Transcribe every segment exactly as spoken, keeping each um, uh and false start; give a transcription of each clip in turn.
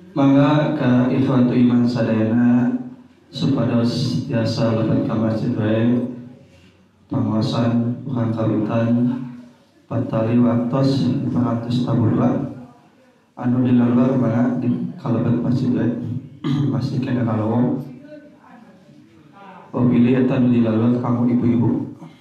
Mangga ka ikhwatu iman sadayana supados tiasa lebat ka masjid wae pangaosan urang kawitan patali waktos lima ratus tabula anu dilaluar mana di kalebat masjid wae masih kena kalawong pemilih eta nu dilaluar kamu ibu-ibu.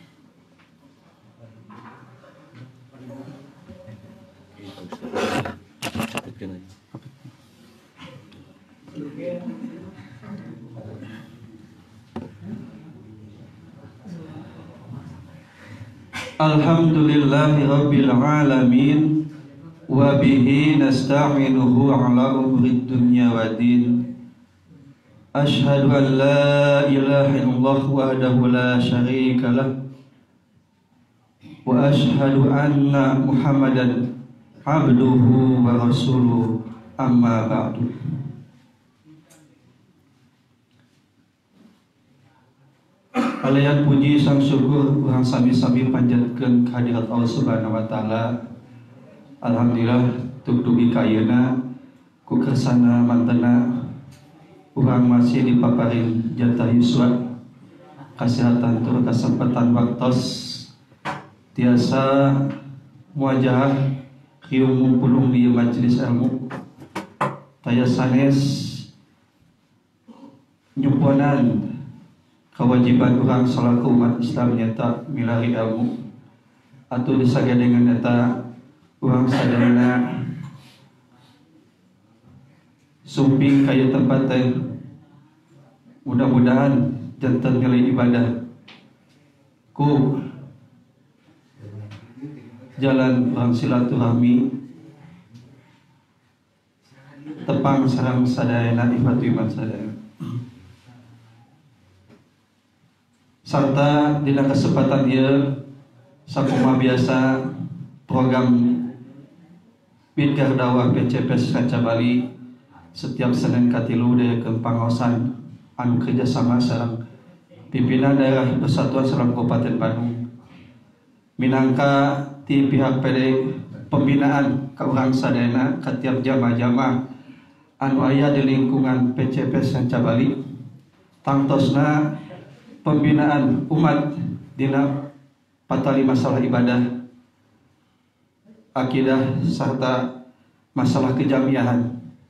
Alhamdulillahi rabbil alamin wa bihi nasta'inuhu ala umrid dunya waddin. Ashhadu an la ilaha illallah wahdahu la syarika lah wa ashhadu anna Muhammadan abduhu wa rasuluhu, amma ba'du. Kalian puji sang syukur urang sami-sami panjatkeun kehadirat Allah Subhanahu wa taala. Alhamdulillah tuk dugi ka ayeuna ku kersana mantena urang masih dipaparin jatah yuswa kasehatan tur kesempatan waktos tiasa muajah kieu ngumpulung di majelis ilmu taya sanes nyuponan kewajiban orang selaku umat Islam nyata milari ilmu atau disagedengan nyata orang sadayana sumping kaya tempat teh mudah-mudahan jantan nilai ibadah ku jalan orang silaturahmi tepang sareng sadayana ikhwatu iman sadayana serta dina kesempatan ieu sakumaha biasa program Bidgar Dakwah P C P S Ranca Bali setiap Senin katilu dayakeun pangaosan anu kerjasama sareng pimpinan daerah Persatuan Salam Kabupaten Bandung minangka ti pihak P D pembinaan ka urang sadayana ka tiap jamaah-jamaah anu aya di lingkungan P C P S Ranca Bali tangtosna pembinaan umat dina patali masalah ibadah, akidah serta masalah kejamiahan.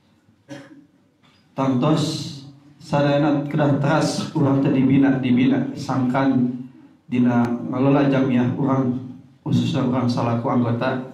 Tangtos sadayana kedah teras urang teh dibina dibina sangkan dina ngelola jamiah urang khususnya urang salaku anggota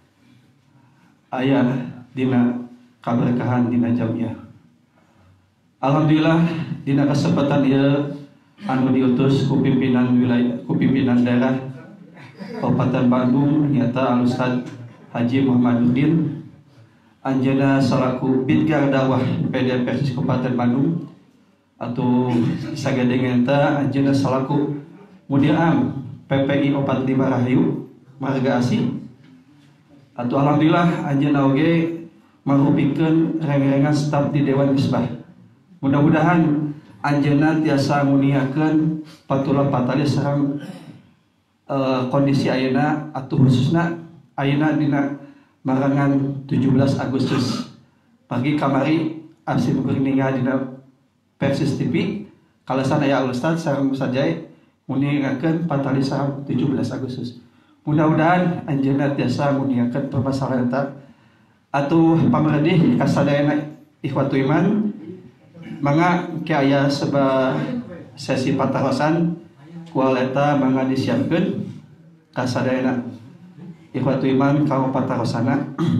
aya dina kaberkahan dina jamiah. Alhamdulillah dina kesempatan ieu anu diutus ku pimpinan wilayah ku pimpinan daerah Kabupaten Bandung nyata Al-Ustaz Haji Muhammaduddin anjeunna salaku Bidgar Dakwah P D Persis Kabupaten Bandung atau sagedengan eta anjeunna salaku Mudir Am P P I empat puluh lima Rahayu Marga Asih atau alhamdulillah anjeunna oge mangrupikeun reng-rengan staf di Dewan Misbah. Mudah-mudahan anjeunna tiasa muniakeun patulah patali sareng uh, kondisi ayeuna atuh khususna ayeuna dina marangan tujuh belas Agustus pagi kamari asih kuringa dina Persis T V kalasan aya Ustaz sareng Musajai muniakeun patali sareng tujuh belas Agustus. Mudah-mudahan anjeunna tiasa muniakeun permasalahan eta atuh pamredih kasadayana ikhwatu iman mangga ke aya sebuah sesi patarosan kualeta mangga disiapkeun ka sadayana ikhwatu iman kaum patarosana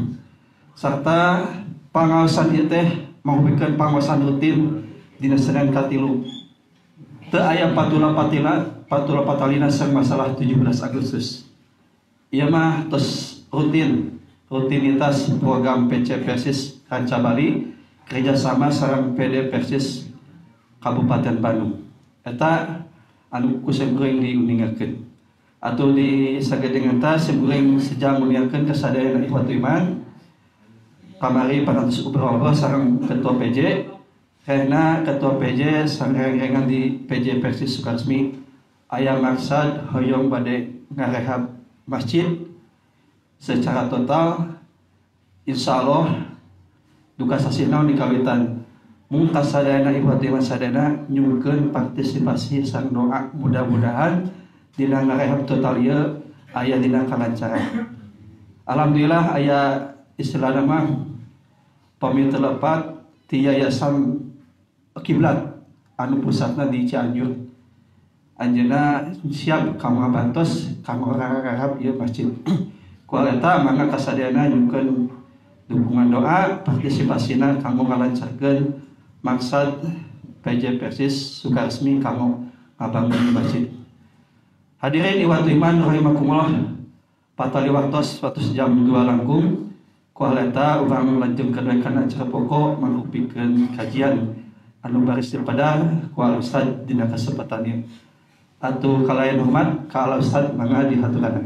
sarta pangaosan ieu teh mangupikeun pangaosan rutin dina Senin katilu teu aya patula patina patula patalina sareng masalah tujuh belas Agustus ieu mah tos rutin rutinitas program P C Persis Ranca Bali kerjasama sareng P D Persis Kabupaten Bandung eta anu kusembreng diuningakeun atau di sagedengan ta sembreng sejam muniakeun ka sadayana ikhwatu iman kamari parantos ubroh sareng ketua P J karena ketua P J sareng rengan di P J Persis Sukaresmi aya maksad hoyong bade ngarehab masjid secara total insya Allah duka sasina di kawitan mung kasadayana ibu iman sadayana nyungkeun partisipasi sang doa mudah-mudahan dina ngarehab total ieu aya dina kalancaran. Alhamdulillah aya istilahna mah pami telepat ti yayasan kiblat anu pusatna di Cianjur. Anjeunna siap kanggo ngabantos kanggo ngarehab ieu masjid. Ku eta mangga kasadayana nyungkeun dukungan doa partisipasina kanggo ngalancarkeun maksud P J Persis Sukaresmi kanggo ngabangun masjid. Hadirin iwatu iman rahimakumullah, patali waktos waktu jam dua langkung ku eta urang lanjutkeun kana acara pokok mangrupikeun kajian anu baris daripada ku Ustaz dina kesempatan ieu. Atuh kalayan hormat ka Ustaz mangga dihaturaken.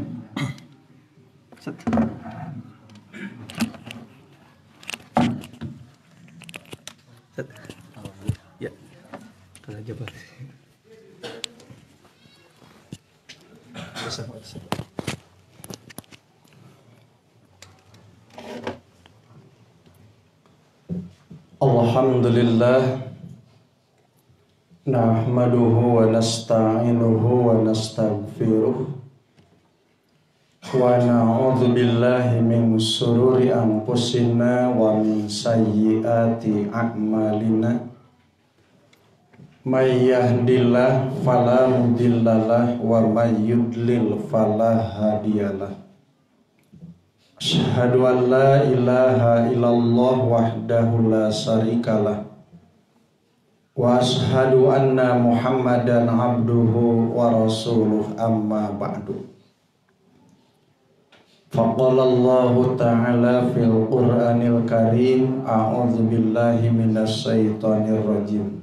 Ya, kalau coba. Alhamdulillah, nahmaduhu wa nasta'inuhu wa nastaghfiruh wa na'udzu billahi min shururi anfusina wa min sayyiati a'malina. May yahdihillahu fala mudhillalah wa may yudlil fala hadiyalah. Asyhadu an la ilaha illallah wahdahu la syarikalah wa asyhadu anna Muhammadan abduhu wa rasuluh, amma ba'du. Faqala Allah ta'ala fil Qur'anil Karim, a'udzu billahi minasy syaithanir rajim.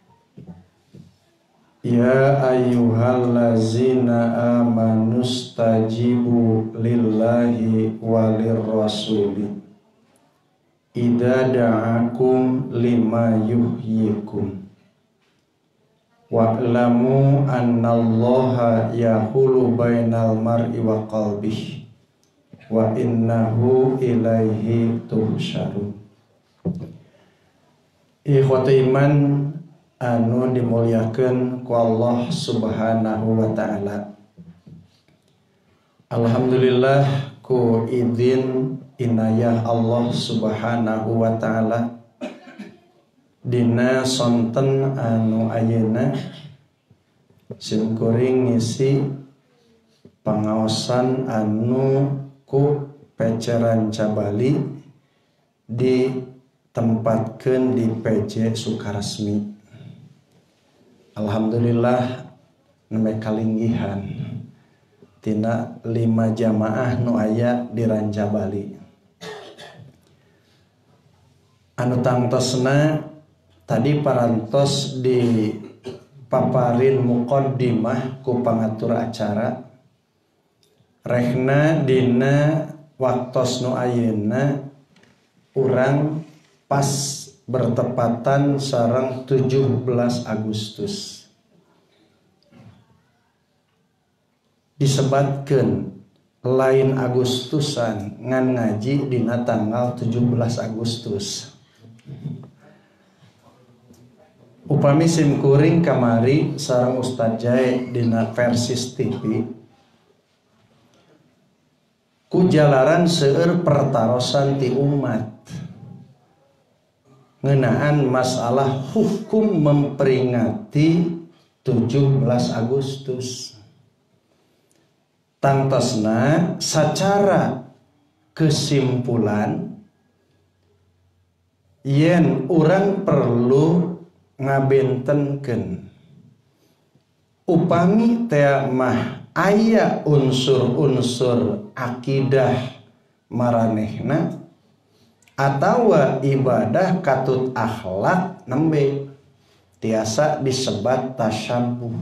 Ya ayyuhallazina amanu stajibu lillahi walir rasuli idza da'akum lima yuhyikum wa'lamu annallaha yahulu bainal mar'i wa qalbihi wa innahu ilaihi tuhsyarun. Ikhwati iman anu dimuliakeun ku Allah Subhanahu wa taala. Alhamdulillah ku izin inayah Allah Subhanahu wa taala dina sonten anu ayeuna simkuring ngisi pangaosan anu ku P C Ranca Bali ditempatkeun di P J Sukaresmi. Alhamdulillah nembe kalinggihan tina lima jamaah nu aya di Ranca Bali. Anu tangtosna tadi parantos di paparin muqaddimah ku pangatur acara. Rehna dina waktos nu ayeuna urang pas bertepatan sareng tujuh belas Agustus. Disebatkeun lain Agustusan ngan ngaji dina tanggal tujuh belas Agustus. Upami simkuring kamari sareng Ustaz Jae dina Persis T V ku jalaran seueur pertarosan ti umat ngeunaan masalah hukum memperingati tujuh belas Agustus. Tangtosna sacara kesimpulan yen urang perlu ngabentenkeun upami teh mah aya unsur-unsur akidah maranehna atawa ibadah katut akhlak nembe tiasa disebat tasyabuh.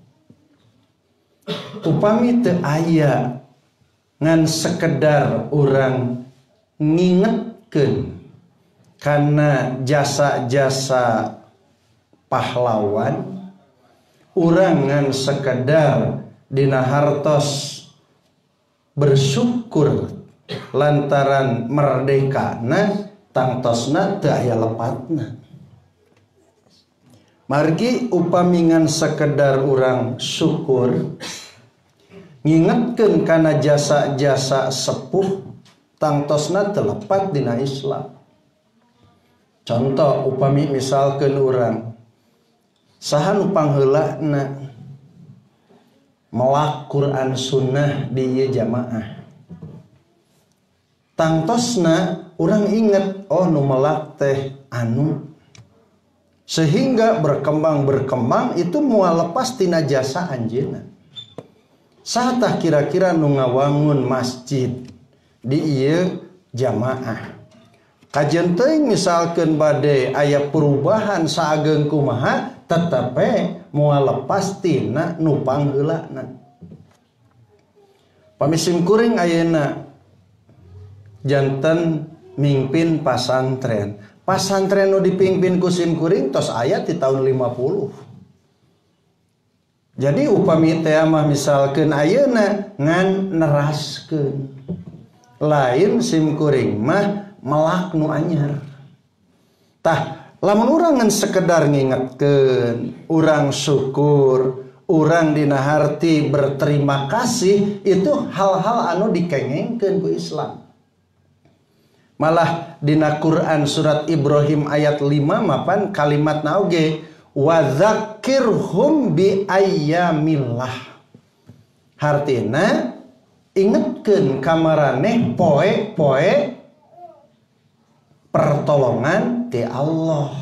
Upami teu aya ngan sekedar urang ngingetkeun kana jasa-jasa pahlawan, urang ngan sekedar dina hartos bersyukur lantaran merdekana tangtosna teu aya lepatna. Margi upamingan sekedar urang syukur ngingetkeun kana jasa-jasa sepuh tangtosna teu lepat dina Islam. Contoh upami misalkeun urang saha nu pangheulana melak Quran sunnah di ieu jamaah. Tangtosna urang inget oh nu melak teh anu, sehingga berkembang-berkembang itu moal lepas tina jasa anjeunna. Saha tah kira-kira nu ngawangun masjid di ieu jamaah. Kajian teuing misalkeun bade aya perubahan saageung kumaha tetep moal lepas tina nu pangheulana. Pamisim kuring ayeuna janten mingpin pasantren. Pasantren nu dipimpin ku sim kuring tos aya ti tahun lima puluh. Jadi upami teh mah misalkeun ayeuna ngan neraskeun. Lain sim kuring mah melak nu anyar. Tah lamun urang ngan sekedar ngingetkeun, urang syukur, urang dina harti berterima kasih, itu hal-hal anu dikengengkeun ku Islam. Malah dina Quran surat Ibrahim ayat lima mapan kalimat nauge wa dzakirhum bi ayyamillah. Hartina ingetkeun ka maraneh poe-poe pertolongan ti Allah,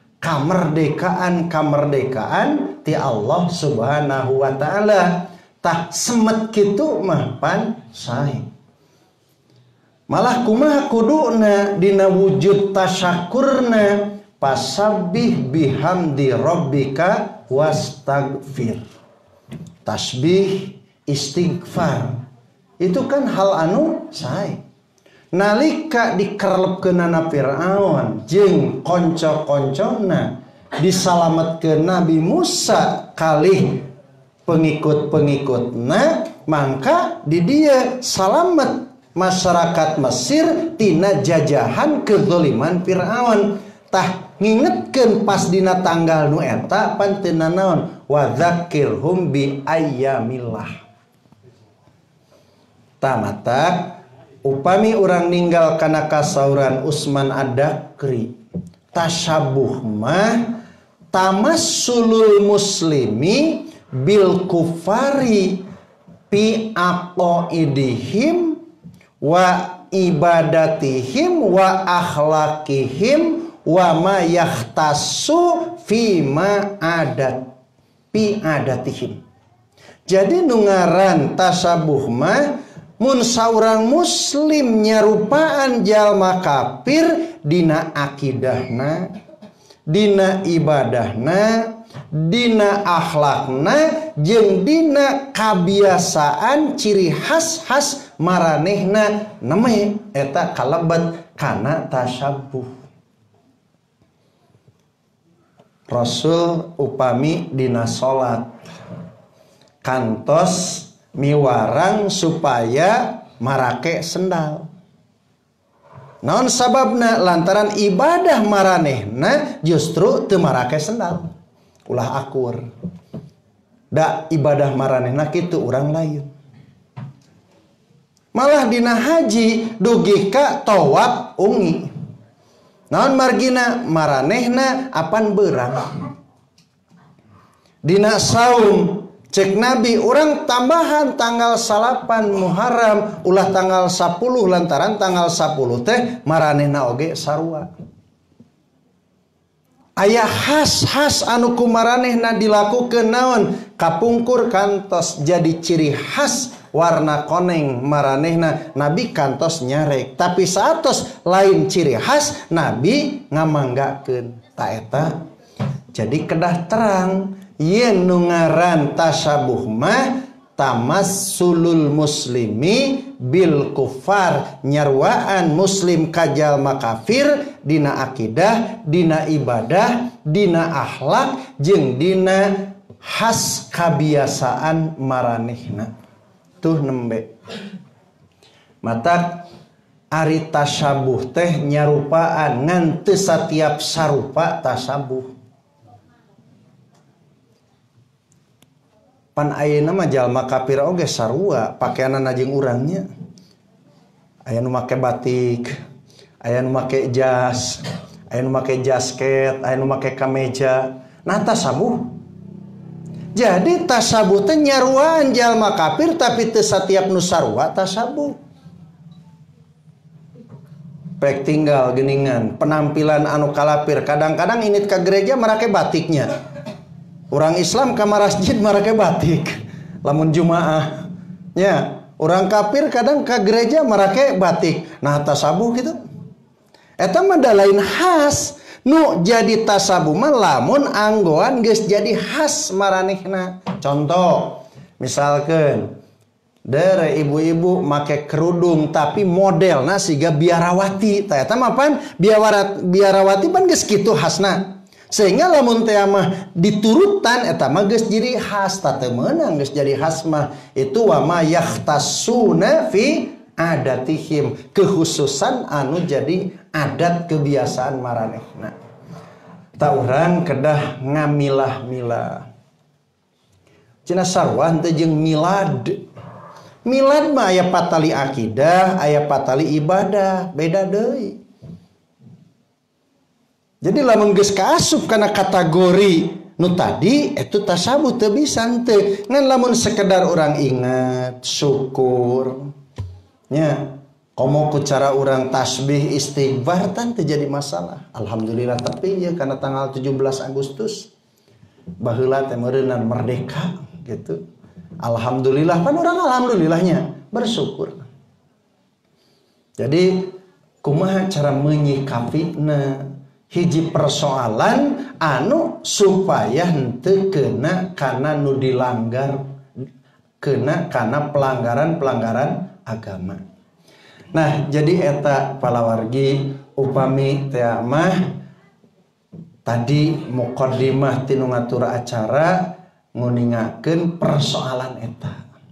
kamerdekaan-kamerdekaan ti Allah Subhanahu wa taala. Tah semet kitu mah pan sae. Malah kumaha kuduna dina wujud tasyakurna pasabbih bihamdi rabbika wastagfir. Tasbih, istighfar itu kan hal anu sae. Nalika dikerlepkeunana Firaun jeung konco-koncona disalametkeun Nabi Musa kalih pengikut-pengikutna, maka di dia salamet masyarakat Mesir tina jajahan kezaliman Firaun. Tah ngingetkeun pas dina tanggal nu eta panteunna naon wa dzakirhum bi ayyamillah. Tamata upami urang ninggal kana kasauran Utsman Ad-Dakri, tasyabuh mah tamassulul muslimi bil kufari fi aqaidihim wa ibadatihim wa akhlaqihim wa ma yahtassu fi ma adat fi adatihim. Jadi nungaran tasyabuh mah mun saurang muslim nyarupaan jalma kafir dina akidahna, dina ibadahna, dina akhlakna, jeung dina kabiasaan ciri khas-khas maranehna, neme eta kalebet kana tasyabuh. Rasul upami dina salat kantos miwarang supaya marake sendal. Naon sababna? Lantaran ibadah maranehna justru teu marake sendal. Ulah akur. Da ibadah maranehna kitu urang lain. Malah dina haji dugi ka tawaf ungi. Naon margina? Maranehna apan beurang. Dina saum cek Nabi orang tambahan tanggal salapan Muharram ulah tanggal sepuluh lantaran tanggal sepuluh teh maranehna oge sarua. Aya khas-khas anu ku maranehna dilakukeun naon? Kapungkur kantos jadi ciri khas warna koneng maranehna. Nabi kantos nyarek, tapi saatos lain ciri khas Nabi ngamanggakeun ta eta. Jadi kedah terang yen nungaran tasyabuh mah tamassulul muslimi bil kufar, nyarwaan muslim kajalma kafir dina akidah, dina ibadah, dina akhlak, jeung dina khas kabiasaan maranehna. Tuh nembe matak Ari tasabuh teh nyarupaan ngan teu satiap sarupa tasabuh. Pan ayeuna mah jalma kafir oge sarua pakaianna jeung urangnya. Aya nu make batik, aya nu make jas, aya nu make jasket, aya nu make kameja. Nah tasabuh. Jadi tasabuh teh nyaruaan jalma kafir tapi teu satiap nu sarua tasabuh. Pek tinggal geuningan penampilan anu kalapir. Kadang-kadang init ka gereja merake batiknya. Orang Islam ka masjid merake batik. Lamun Jumaah. Ya, orang kafir kadang ka gereja merake batik. Nah tasabuh gitu. Eta mah da lain khas. Nu jadi tasabuh mah lamun anggoan geus jadi khas maranehna. Contoh, misalkan dere ibu-ibu make kerudung tapi modelna siga biarawati. Tah eta mah pan biarawati pan geus kitu khasna. Sehingga lamun teh mah diturutan eta mah geus jadi khas. Tah teu meunang geus jadi khas mah itu wa ma yahtasuna fi adatihim, kekhususan anu jadi adat kebiasaan maranehna. Ta urang kedah ngamilah-milah. Cenah sarua henteu jeung milad. Milad mah aya patali akidah, aya patali ibadah, beda deui. Jadi lamun geus kaasup kana kategori nu tadi itu tasabuh teu bisa teu. Ngan lamun sekedar orang ingat, syukur. Nya, komo ku cara orang tasbih istighfar tan teu jadi masalah. Alhamdulillah tapi ya karena tanggal tujuh belas Agustus baheula teh meureunan merdeka gitu. Alhamdulillah pan orang alhamdulillahnya bersyukur. Jadi kumaha cara menyikapina hiji persoalan anu supaya henteu kena kana nu dilanggar, kena kana pelanggaran-pelanggaran agama. Nah, jadi eta palawargi upami teh mah tadi muqaddimah tinu ngatur acara nguningakeun persoalan eta.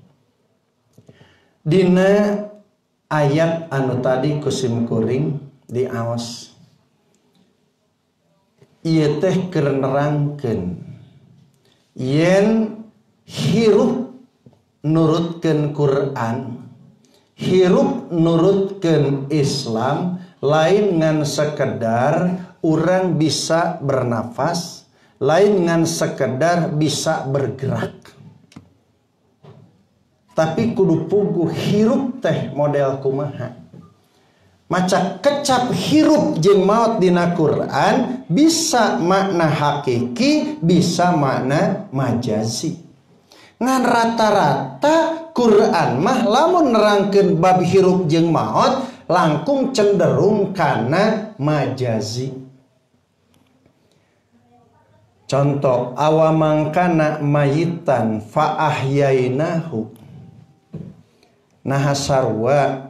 Dina ayat anu tadi kusim kuring diaos ieu teh keur nerangkeun yen hirup nurutkeun Quran, hirup nurutkeun Islam lain ngan sekedar urang bisa bernafas, lain ngan sekedar bisa bergerak. Tapi kudu puguh hirup teh model kumaha. Maca kecap hirup jeung maot dina Quran bisa makna hakiki, bisa makna majazi. Ngan rata-rata Quran mah lamun nerangkeun bab hirup jeung maot langkung cenderung kana majazi. Contoh awamangkana mayitan fa ahyainahu. Nah sarua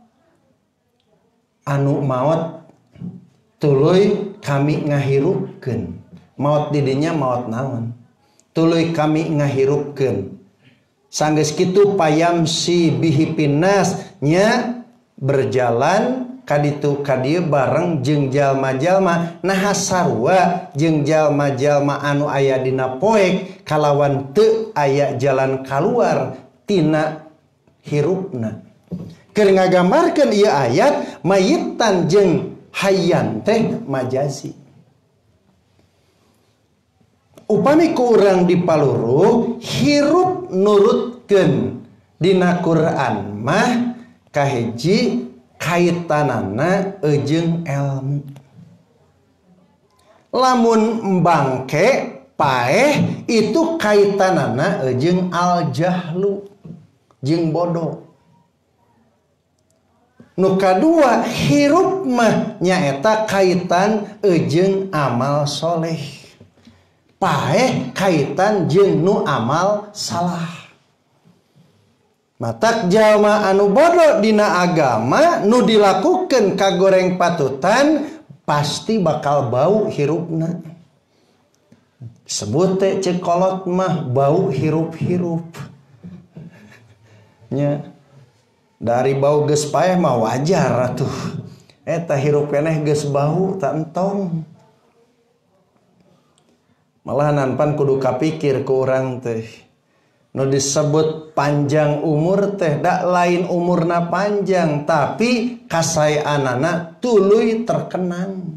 anu maot tuluy kami ngahirupkeun. Maot didinya maot naon? Tuluy kami ngahirupkeun. Sanggeus kitu payamsi bihi pinnas nya berjalan kaditu kadieu bareng jeung jalma-jalma. Nah sarua jeung jalma-jalma anu aya dina poek kalawan teu aya jalan kaluar tina hirupna. Keur ngagambarkeun ieu ayat mayitan jeung hayyan teh majazi. Upami ku urang dipaluru hirup nurutkeun dina Quran mah kahiji kaitanana jeung ilmu. Lamun bangke paeh itu kaitanana jeung al jahlu jeung bodoh. Nu kadua hirup mah nyaeta kaitan jeung amal soleh. Paeh kaitan jeung nu amal salah. Matak jalma anu bodoh dina agama nu dilakukeun kagoreng patutan pasti bakal bau hirupna. Sebut teh cekolot mah bau hirup-hirup. Nya Dari bau geus paeh mah wajar atuh. Eta hirup keneh geus bau tak entong. Malahan pan kudu kapikir ku urang teh. Nu disebut panjang umur teh dak lain umurna panjang, tapi kasaeanana tuluy terkenang.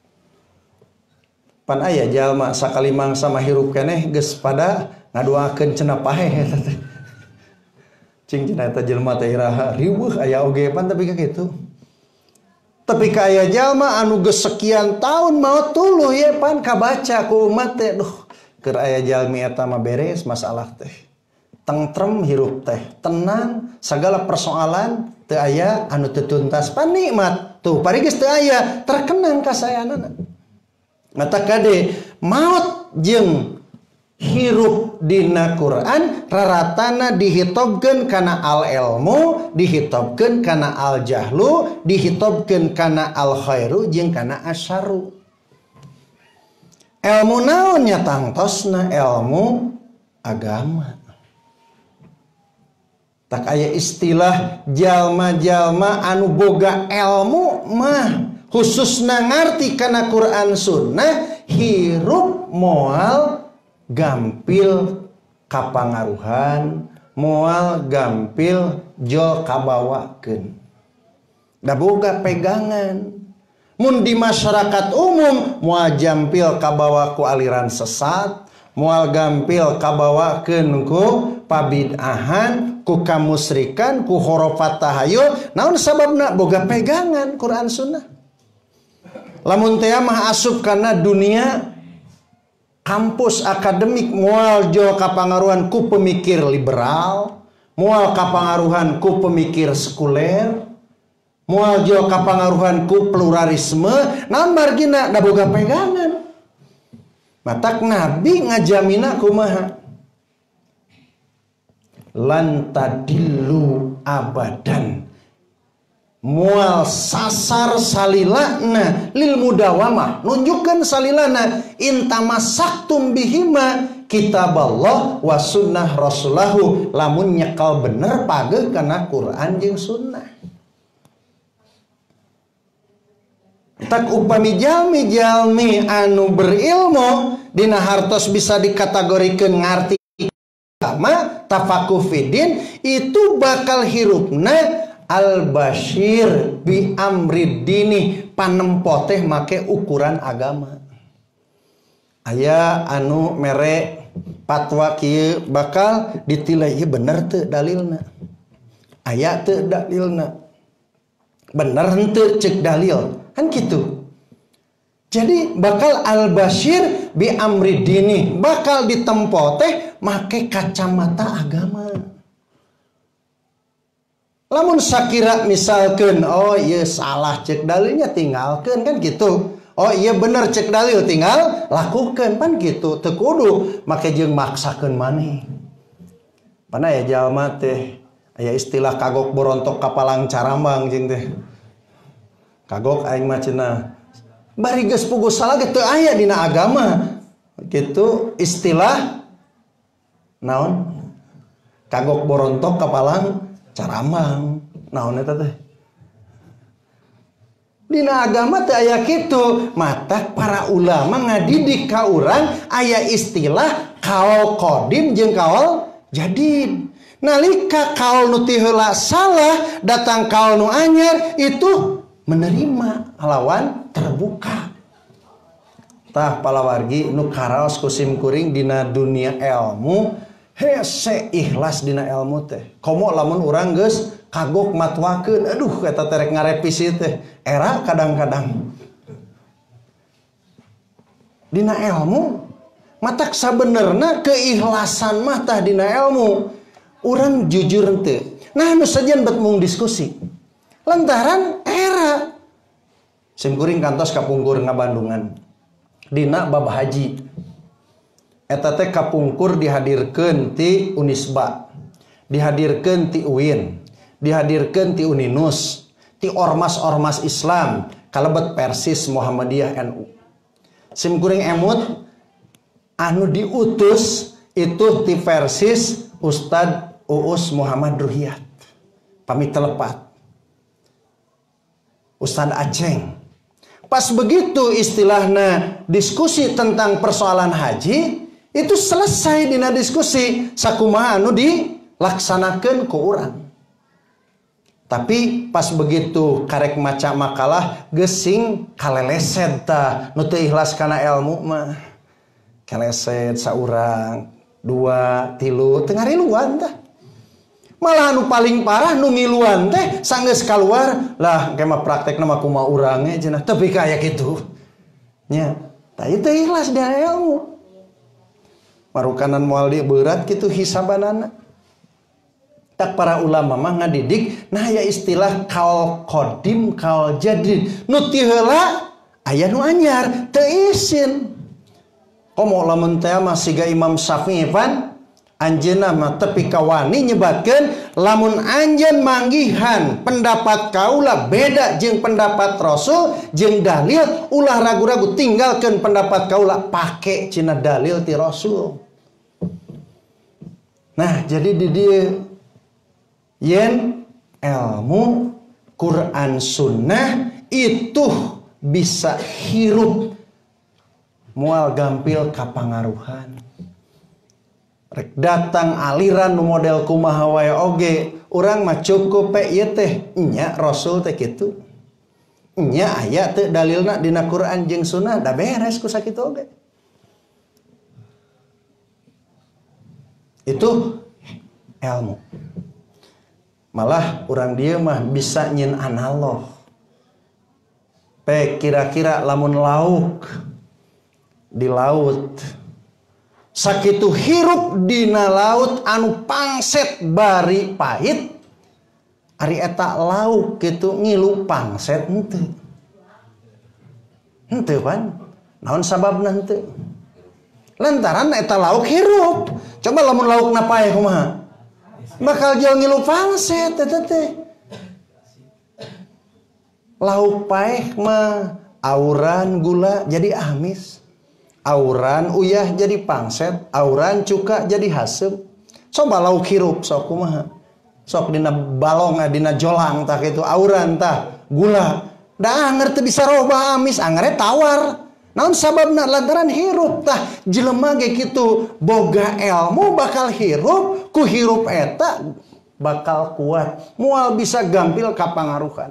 Pan aya jalma sakali mangsa mah hirup keneh geus pada ngaduakeun cenah paeh eta teh. Cing cenah eta jelema teh iraha riweuh aya oge pan tapi kakitu. Tapi ka aya jalma anu geus sekian tahun maot tuluy ye pan kabaca ku umat teh. Duh, keur aya jalmi eta mah beres masalah teh. Tentrem hirup teh, tenang, segala persoalan teu aya anu teu tuntas pan nikmat. Tuh, pari geus teu aya terkenang kasayanana. Mata kade maot jeung hirup dina Quran raratana dihitobkeun kana al ilmu, dihitobkeun kana al jahlu, dihitobkeun kana al khairu jeung kana asyaru. Ilmu naon nya tangtosna ilmu agama. Tak aya istilah jalma-jalma anu boga ilmu mah khususna ngarti kana Quran Sunnah hirup moal gampil kapangaruhan, moal gampil jol kabawakeun. Da boga pegangan. Mun di masyarakat umum moal gampil kabawa ku aliran sesat, moal gampil kabawakeun ku pabid'ahan, ku kamusrikan, ku horofat tahayul. Naon sababna boga pegangan Quran Sunnah. Lamun teh mah asup kana dunia kampus akademik moal jol kapangaruhan ku pemikir liberal, moal kapangaruhan ku pemikir sekuler, moal jol kapangaruhan ku pluralisme, naon margina da boga pegangan. Matak Nabi ngajamina kumaha? Lan tadillu abadan. Mual sasar salilana lil mudawamah, nunjukkan salilana intamasaktum bihima kitaballah wa sunnah rasulahu, lamun nyekal bener page kana Quran jeung sunnah. Tak upami jalmi-jalmi anu berilmu dina hartos bisa dikategorikeun ngarti agama tafakuh fidin, itu bakal hirupna al-bashir bi amrid dini, panempo teh make ukuran agama. Aya anu mere fatwa kieu bakal ditilai ieu bener teu dalilna. Aya teu dalilna. Bener henteu ceuk dalil. Kan gitu. Jadi bakal al-bashir bi amrid dini, bakal ditempo teh make kacamata agama. Lamun sakira misalkan oh iya salah cek dalilnya tinggalkan kan gitu. Oh iya bener cek dalil tinggal lakukan pan gitu. Teu kudu make jeung maksakeun maneh. Pana ya jalma teh aya istilah kagok borontok kapalang carambang jeung teh. Kagok aing mah cenah bari geus puguh salah ge teu aya dina agama. Gitu istilah naon? Kagok borontok kapalang carambang. Naon eta teh? Dina agama teh aya kitu. Mata para ulama ngadidik ka urang aya istilah kaul qadim jeung kaul jadid. Nalika kaul nu ti heula salah datang kaul nu anyar itu menerima lawan terbuka. Tah palawargi nu karaos ku sim kuring dina dunia ilmu hese ikhlas dina ilmu teh. Komo lamun urang geus kagok matwakeun, aduh eta terek ngarevisi teh. Era kadang-kadang dina ilmu matak sabenerna keikhlasan mah tah dina ilmu urang jujur teu. Nah nu sajian bet mung diskusi. Lantaran era sim kuring kantos kapungkur ngabandungan dina bab haji. Eta teh kapungkur dihadirkeun ti Unisba, dihadirkeun ti U I N, dihadirkeun ti Uninus, ti ormas-ormas Islam, kalebet Persis Muhammadiyah N U. Sim kuring emut anu diutus itu ti Persis Ustad Uus Muhammad Ruhiyat. pamit telepat Ustadz Aceng. Pas begitu istilahnya diskusi tentang persoalan haji, itu selesai dina diskusi sakumaha anu dilaksanakeun ku urang. Tapi pas begitu karek maca makalah gesing kaleleset tah nu teu ikhlas kana ilmu mah. Kaleset saurang, dua, tilu, teu ngariluan tah. Malah anu paling parah nu ngiluan teh sanggeus kaluar lah kema praktekna mah kumaha urang ge cenah teu kaya kitu. Nya, tah ieu teu ikhlas dina ilmu. Marukanan moal dieu berat kitu hisabanana. Tak para ulama mah ngadidik nah ya istilah kaul qadim kaul jadid nu ti heula aya nu anyar teu isin komo lamun teh mah siga Imam Syafi'i pan anjeunna mah tepi ka wani nyebatkeun lamun anjeun manggihan pendapat kaula beda jeung pendapat Rasul jeung dalil ulah ragu-ragu tinggalkeun pendapat kaula pake cenah dalil ti Rasul. Nah jadi di dieu yen ilmu Quran Sunnah itu bisa hirup mual gampil kapangaruhan. Rek datang aliran nu model kumaha wae oge, urang mah cukup pe ieu teh nya Rasul teh kitu. Nya aya teu dalilna dina Quran jeung Sunnah da beres ku sakitu oge. Itu ilmu. Malah orang dia mah bisa nyin analog. Pe kira-kira lamun lauk di laut sakitu hirup dina laut anu pangset bari pahit ari eta lauk kitu ngilu pangset henteu. Henteu pan. Naon sababna henteu? Lantaran eta lauk hirup. Coba lamun laukna paeh kumaha? Bakal jauh ngilu pangset teh teh. Lauk paeh mah auran gula jadi amis. Auran uyah jadi pangset, auran cuka jadi hasem. Coba lauk hirup sok kumaha? Sok dina balong dina jolang tah kitu auran tah gula. Da anger teu bisa robah amis, angere tawar. Naon sababna lantaran hirup tah jelema ge kitu boga ilmu bakal hirup ku hirup eta bakal kuat moal bisa gampil kapangaruhan.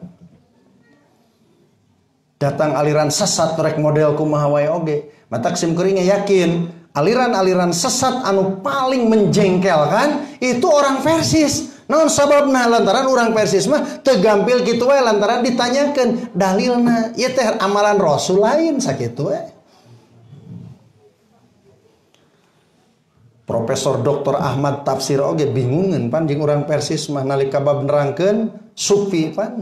Datang aliran sesat rek model kumaha wae oge matak sim kuring yakin aliran-aliran sesat anu paling menjengkelkan itu orang Persis. Naon sababna lantaran orang Persis mah teu gampil kitu wae lantaran ditanyakeun dalilna ieu teh amalan Rasul lain sakitu we. Profesor Doktor Ahmad Tafsir oge bingungeun pan jeung urang Persis mah nalika bab nerangkeun sufi pan.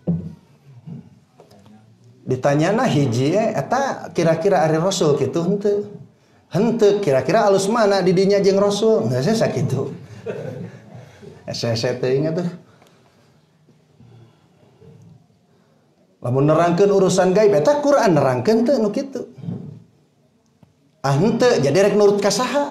Ditanyana hiji eta kira-kira ari Rasul kitu henteu. Henteu kira-kira alus mana di dinya jeung Rasul geus sakitu. Ese-ese teuing atuh. Lamun nerangkeun urusan gaib eta Quran nerangkeun teu nu kitu. Ah henteu jadi rek nurut ka saha?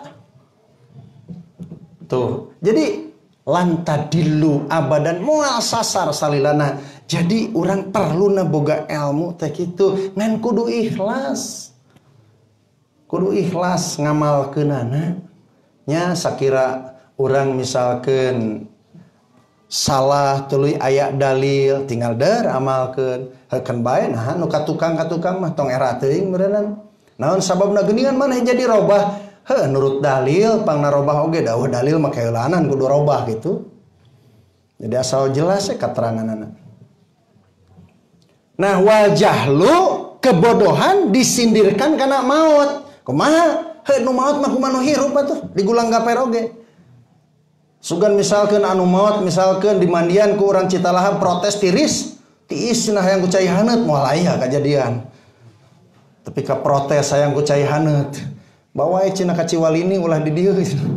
Tuh. Jadi lantadilu abadan moal sasar salilana. Jadi orang perlu na boga ilmu teh kitu ngan kudu ikhlas. Kudu ikhlas ngamalkeunana. Nya sakira urang misalkan salah tuluy aya dalil tinggal der amalkeun heukeun bae nah nu ka tukang-katukang mah tong era teuing beureunan naon sababna geuningan maneh jadi robah heuh nurut dalil pangna robah oge dawuh dalil mah kaeulanan kudu robah gitu jadi asal jelas ya kateranganana. Nah wal jahlu kebodohan disindirkan kana maut kumaha heuh nu maut mah kumaha nu hirup atuh digulang gaper oge. Sugan misalkan anu maut misalkan di mandian ku urang Citalahap protes tiris tiis cenah hayang ku cai haneut moal aya kajadian. Tapi ka protes hayang ku cai haneut. Bawa cenah ka Ciwalini ulah di dieu.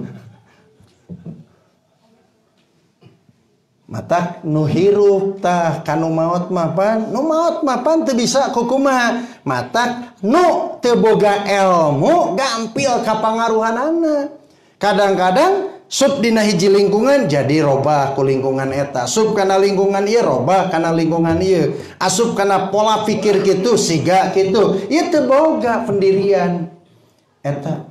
Matak nu hirup tah kanu maot mah pan, nu maot mah pan teu bisa kukumaha. Matak nu teu boga ilmu gampil kapangaruhanana. Kadang-kadang Sub dina hiji lingkungan jadi robah ku lingkungan eta. Sub kana lingkungan ieu robah kana lingkungan ieu. Asup kana pola pikir kitu siga kitu. Ieu teu boga pendirian eta.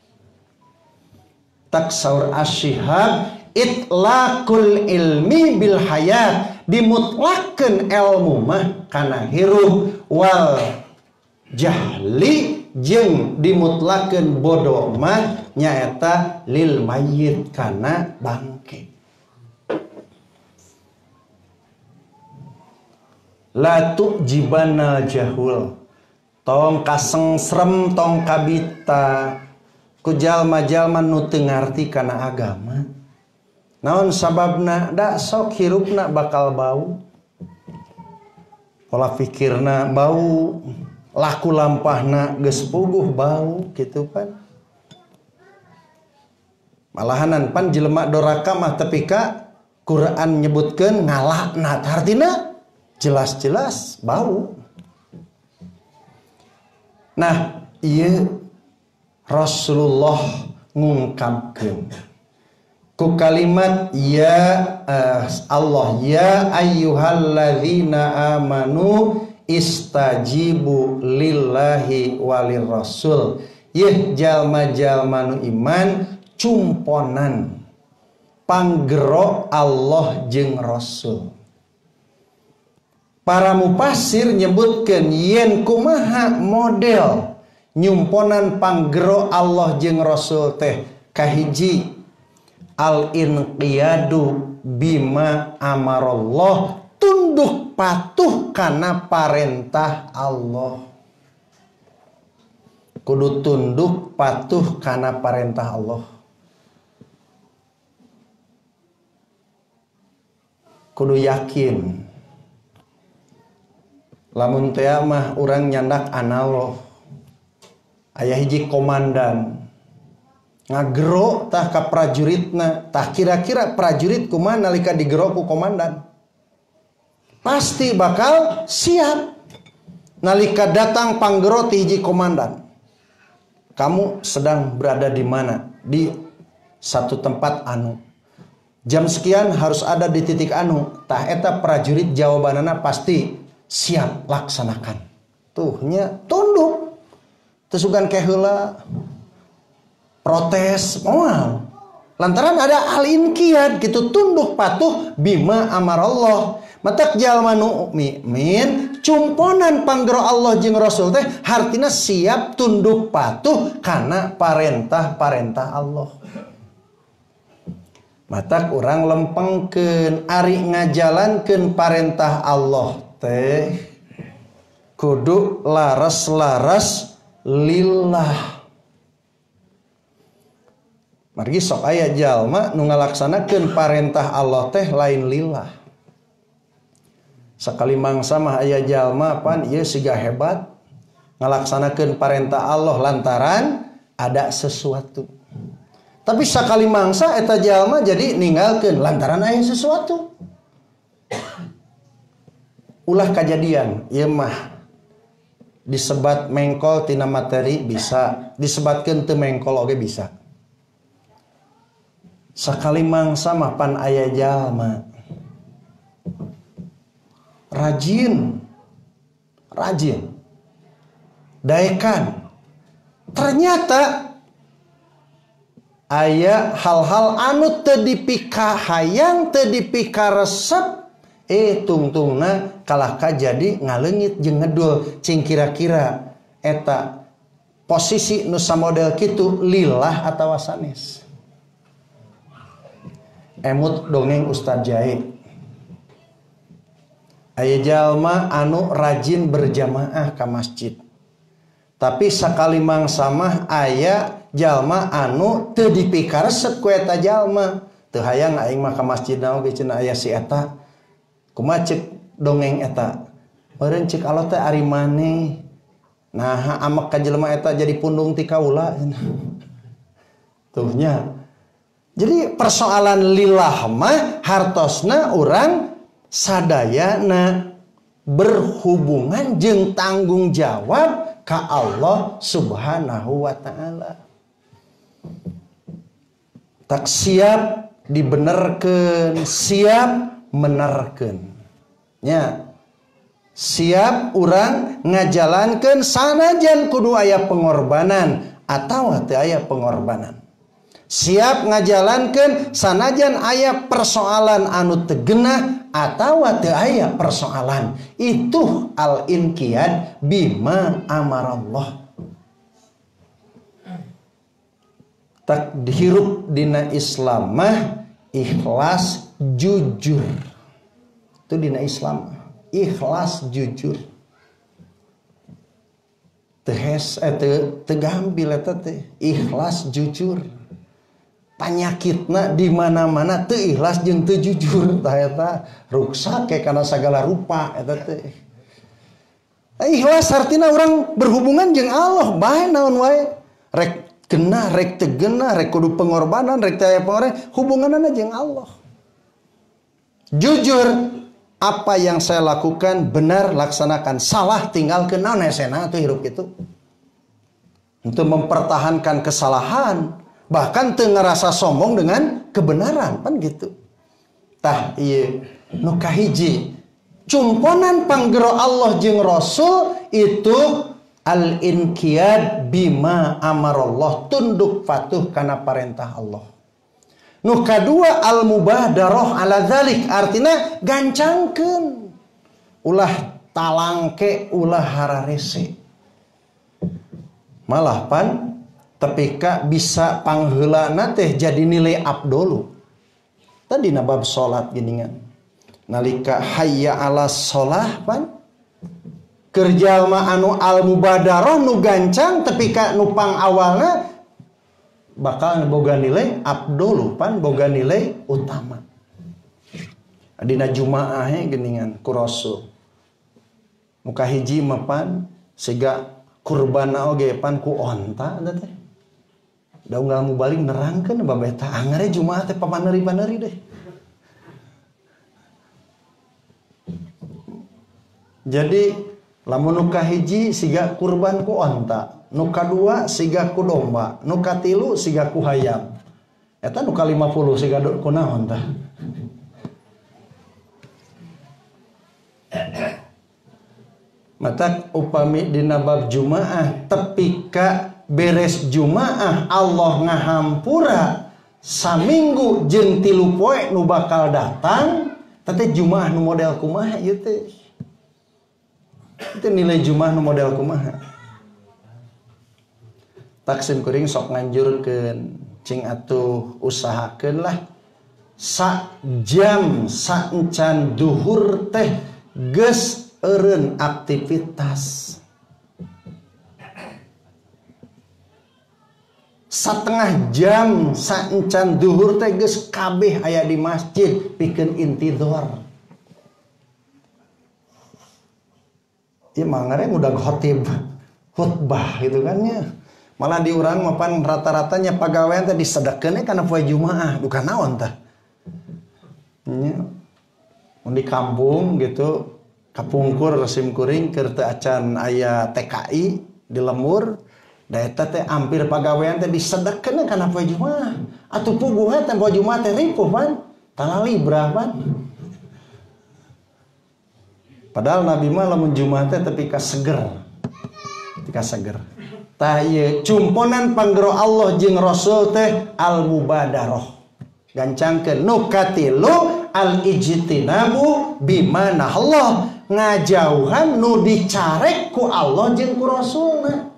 Tak saur Asy-Syihab itlaqul ilmi bil hayat, dimutlakeun ilmu mah kana hirup, wal jahli jeung dimutlakeun bodoh mah nyaeta lil mayyit kana bangke. La tu'jibana jahul, tong kasengsrem tong kabita ku jalma-jalma nu teu ngarti kana agama. Naon sababna? Da sok hirupna bakal bau, pola pikirna bau, laku lampahna geus puguh bau gitu kan. Malahanan pan jelema doraka mah tepika Quran nyebutkeun ngalakna, artina jelas-jelas bau. Nah, ieu Rasulullah ngungkapkeun ku kalimat ya uh, Allah ya ayyuhalladzina amanu istajibu lillahi walir rasul. Yeh jalma-jalma nu iman cumponan panggero Allah jeung Rasul. Para mufasir nyebutkeun yen kumaha model nyumponan panggero Allah jeung Rasul teh kahiji al inqiyadu bima amarallah, tunduk patuh kana parentah Allah. Kudu tunduk patuh kana parentah Allah. Kudu yakin lamun teh mah urang nyandak analog. Aya hiji komandan ngagero tah ka prajuritna, tah kira-kira prajurit kumaha nalika digero ku komandan? Pasti bakal siap nalika datang panggero ti hiji komandan. Kamu sedang berada di mana? Di satu tempat anu. Jam sekian harus ada di titik anu. Tah eta prajurit jawabanana pasti siap laksanakan. Tuh nya tunduk. Teu sugan keheula protes moal. Lantaran ada al-inqiyad gitu, tunduk patuh bima amarallah. Matak jalma nu mukmin cumponan panggero Allah jeung Rasul teh hartina siap tunduk patuh kana parentah-parentah Allah. Matak urang lempengkeun ari ngajalankeun parentah Allah teh kudu laras-laras lillah. Margi sok aya jalma nu ngalaksanakeun parentah Allah teh lain lillah. Sakali mangsa mah aya jalma pan ieu siga hebat ngalaksanakeun parentah Allah lantaran ada sesuatu. Tapi sakali mangsa eta jalma jadi ninggalkeun lantaran aya sesuatu. Ulah kajadian ieu mah disebat mengkol tina materi bisa, disebatkeun teu mengkol oge bisa. Sakali mangsa mah pan aya jalma rajin rajin daekan, ternyata aya hal-hal anu teu dipika hayang, teu dipika resep, eh tungtungna kalah ka jadi ngaleungit jeung ngedul. Cing kira-kira eta posisi nu samodel kitu lillah atawa sanes. Emut dongeng Ustaz Jae. Aya jalma anu rajin berjamaah ka masjid. Tapi sakali mangsa mah aya jalma anu teu dipika resep ku eta jalma. Teu hayang aing mah ka masjid naon ge cenah aya si eta. Kumaha ceuk dongeng eta? Meureun ceuk Allah teh ari maneh. Nah, amek ka jelema eta jadi pundung ti kaula. Tuh nya. Jadi persoalan lillah mah hartosna urang sadayana berhubungan jeung tanggung jawab ka Allah Subhanahu wa taala. tak siap dibenerkeun, siap menerkeun. Nya siap urang ngajalankeun sanajan kudu aya pengorbanan atawa teu aya pengorbanan. Siap ngajalankeun sanajan aya persoalan anu teu geunah atawa teu aya persoalan. Itu al-inqiyad bima amarallah. Tak dihirup dina Islam mah ikhlas jujur. Itu dina Islam ikhlas jujur. Tehes eh tegambil eta teh ikhlas jujur. Panyakitna di mana-mana teu ikhlas jeung teu jujur tah eta ruksak ke kana sagala rupa eta teh. Ikhlas artina urang berhubungan jeung Allah bae naon wae. Rek genah rek teu genah rek kudu pengorbanan rek teu aya pengorbanan hubunganna jeung Allah. Jujur, apa yang saya lakukan benar laksanakan, salah tinggalkeun naon esena teu hirup kitu. Untuk mempertahankan kesalahan, bahkan teu ngerasa sombong dengan kebenaran kan gitu. Tah ieu nu kahiji cumponan panggero Allah jeung Rasul itu al-inqiyad bima amarallah, tunduk patuh kana perintah Allah. Nu kadua al-mubadarah ala dzalik, artina gancangkeun ulah talangke ulah hararese. Malah pan tepika bisa pangheulana teh jadi nilai abdolu. Tadi na bab salat geuningan. Nalika hayya ala shalah pan keur jalma anu al-mubadarah nu gancang tepika nu pang awalna bakal boga nilai abdulu pan boga nilai utama. Dina jumaah geuningan ku Rasul. Muka hiji mah pan siga kurbana oge pan ku onta eta teh. Da unggal mubalik nerangkeun babeh tah angare jumaah teh papaneuri-paneuri deh. Jadi lamun nu kahiji siga kurban ku onta, nu kadua siga ku domba, nu katilu siga ku hayam. Eta nu ka lima puluh siga ku naon tah? Mata upami dina bab jumaah tepika beres jumaah Allah ngahampura saminggu jeung tilu poe nu bakal datang, teh jumaah nu model kumaha ieu teh? Itu nilai jumaah nu model kumaha. Taksim kuring sok nganjurkeun cing atuh usahakeun lah sak jam saencan duhur teh geus eureun aktivitas. Satengah jam saencan duhur teh geus kabeh aya di masjid pikeun intidhar. Ya mangare udah khotib khutbah gitu kan ya. Malah di urang mapan rata-ratanya pagawean teh disedekkeun kana poe Jumaah, bukan naon tah. Nya. Mun di kampung gitu, kapungkur resim kuring keur teu acan aya T K I di lembur, da eta teh hampir pagawean teh disedekkeun kana poe Jumaah. Atuh puguh teh poe Jumaah teh ripuh pan, tanggal librah pan. Padahal Nabi mah lamun Jumaah teh tepika seger. Tepika seger. Tah ieu cumponan panggero Allah jeung Rasul teh al-mubadarah. Gancangkeun nu katilu al-ijtinabu bima nahallah, ngajauhan nu dicarek ku Allah jeung ku Rasulna.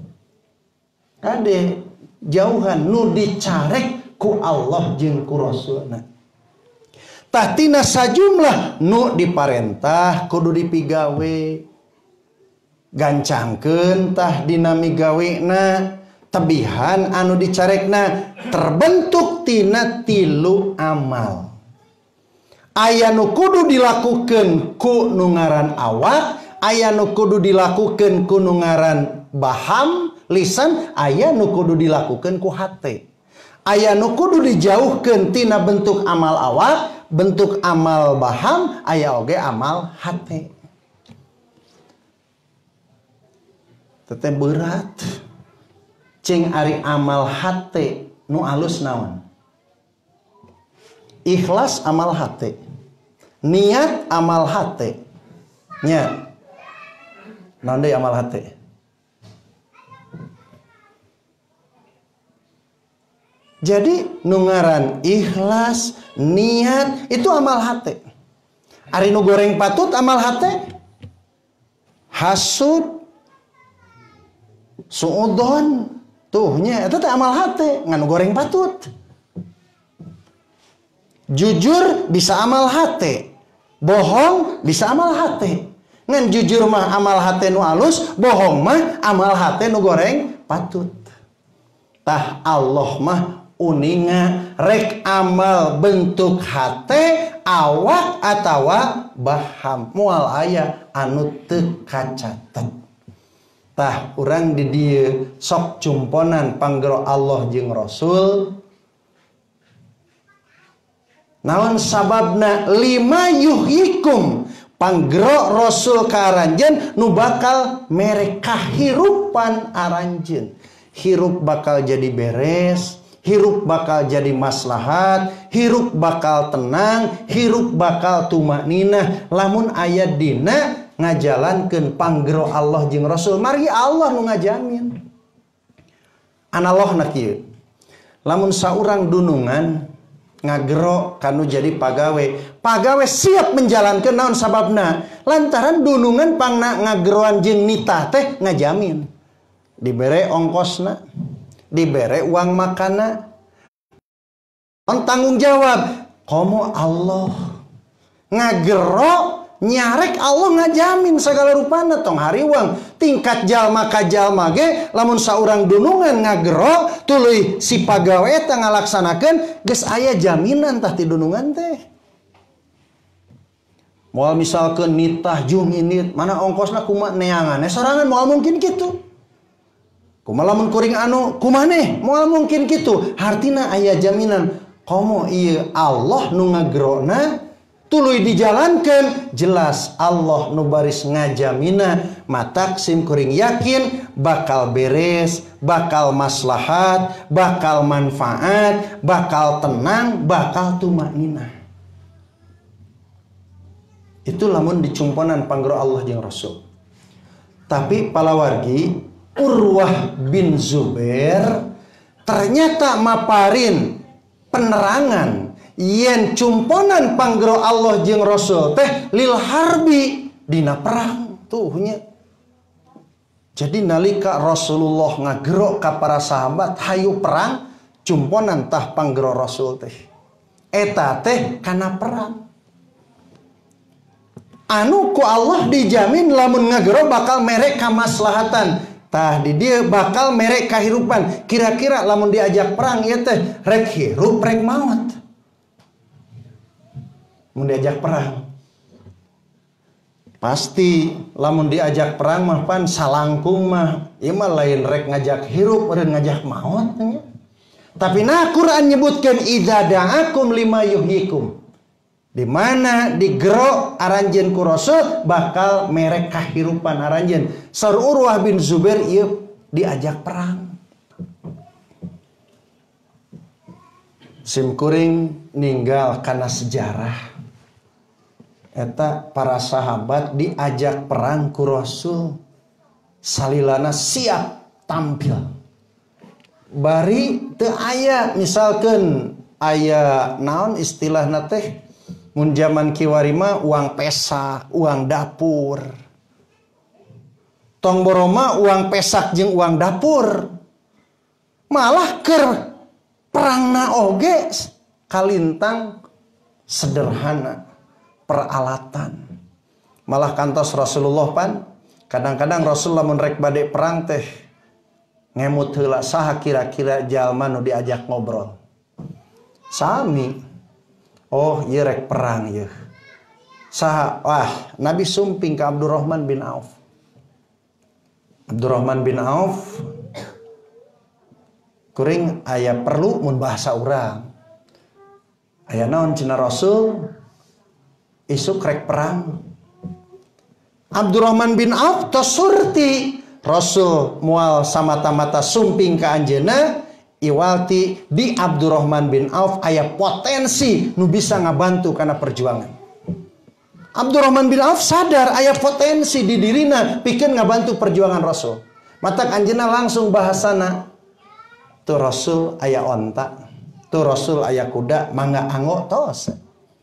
Kade jauhan nu dicarek ku Allah jeung ku Rasulna. Tah tina sajumlah nu diparentah kudu dipigawe, gancangkeun tah dina migawena tebihan anu dicarekna terbentuk tina tilu amal. Aya nu kudu dilakukeun ku nu ngaran awak, aya nu kudu dilakukeun ku nu ngaran baham lisan, aya nu kudu dilakukeun ku hate. Aya nu kudu dijauhkeun tina bentuk amal awak, bentuk amal baham, aya oge amal hate. Teteh berat. Cing ari amal hate nu alus naon? Ikhlas amal hati, niat amal hati, nya naon deui amal hati. Jadi nungaran ikhlas, niat itu amal hati. Ari nu goreng patut amal hati. Hasud, suudon, tuhnya itu teh amal hati, ngan goreng patut. Jujur bisa amal hati, bohong bisa amal hati. Ngan jujur mah amal hati nu alus, bohong mah amal hati nu goreng patut. Tah Allah mah uninga rek amal bentuk hati awak atawa baham moal aya anu teu kacatet. Tah urang di dieu sok cumponan panggero Allah jeung Rasul. Naon sababna lima yuhyikum panggero Rasul ka aranjeun nu bakal mere kahirupan aranjeun. Hirup bakal jadi beres, hirup bakal jadi maslahat, hirup bakal tenang, hirup bakal tumakninah lamun aya dina ngajalankeun panggero Allah jeung Rasul. Mari Allah nu ngajamin. Analogna kieu. Lamun saurang dunungan ngagero kanu jadi pagawe, pagawe siap menjalankan naon sababna lantaran dunungan pangna ngageroan jeung nitah teh ngajamin dibere ongkosna, dibere uang makana, on tanggung jawab komo Allah ngagero nyarek Allah ngajamin segala rupana tong hari uang tingkat jalma ka jalma ge lamun saurang dunungan ngagero tuluy si pagawe eta ngalaksanakeun geus aya jaminan tah ti dunungan teh. Moal misalkeun nitah jung init mana ongkosna kumaha neangan sorangan moal mungkin kitu. Kumaha lamun kuring anu kumaneh moal mungkin kitu. Hartina aya jaminan komo ieu Allah nu ngagerona tuluy dijalankan jelas Allah nu baris ngajamina matak sim kuring yakin bakal beres, bakal maslahat, bakal manfaat, bakal tenang, bakal tumakninah. Itu lamun dicumponan panggero Allah jeung Rasul. Tapi palawargi Urwah bin Zubair ternyata maparin penerangan yen cumponan panggero Allah jeung Rasul teh lil harbi dina perang tuhnya. Jadi nalika Rasulullah ngagero ka para sahabat hayu perang cumponan tah panggero Rasul teh eta teh kana perang anu ku Allah dijamin lamun ngagero bakal merek kamaslahatan tah di dia bakal merek kahirupan. Kira-kira lamun diajak perang ieu teh rek hirup rek maut. Mun diajak perang pasti lamun diajak perang mah pan salangkung mah ieu mah lain rek ngajak hirup eureun ngajak maut nya. Tapi nah Quran nyebutkeun idza da'akum lima yuhyikum, di mana digero aranjeun ku Rasul bakal merek kahirupan aranjeun. Saur Urwah bin Zubair ieu diajak perang. Sim kuring ninggal kana sejarah eta para sahabat diajak perang ku Rasul salilana siap tampil bari teu aya misalkeun aya naon istilahna teh mun zaman kiwari mah uang pesak uang dapur tong boroma uang pesak jeung uang dapur malah keur perangna oge kalintang sederhana peralatan. Malah kantos Rasulullah pan kadang-kadang Rasul lamun rek bade perang teh ngemut heula saha kira-kira jalma nu diajak ngobrol. Sami. Oh, ieu rek perang ieu. Saha? Wah, Nabi sumping ka Abdurrahman bin Auf. Abdurrahman bin Auf kuring aya perlu mun bahasa urang. Aya naon cenah Rasul? Isuk rek perang. Abdurrahman bin Auf tos surti Rasul moal samata-mata sumping ka anjeunna Iwalti di Abdurrahman bin Auf aya potensi nu bisa ngabantu karena perjuangan. Abdurrahman bin Auf sadar aya potensi di dirina pikeun ngabantu perjuangan Rasul. Matak anjeunna langsung bahasana, tu Rasul aya onta, tu Rasul aya kuda, mangga anggo tos.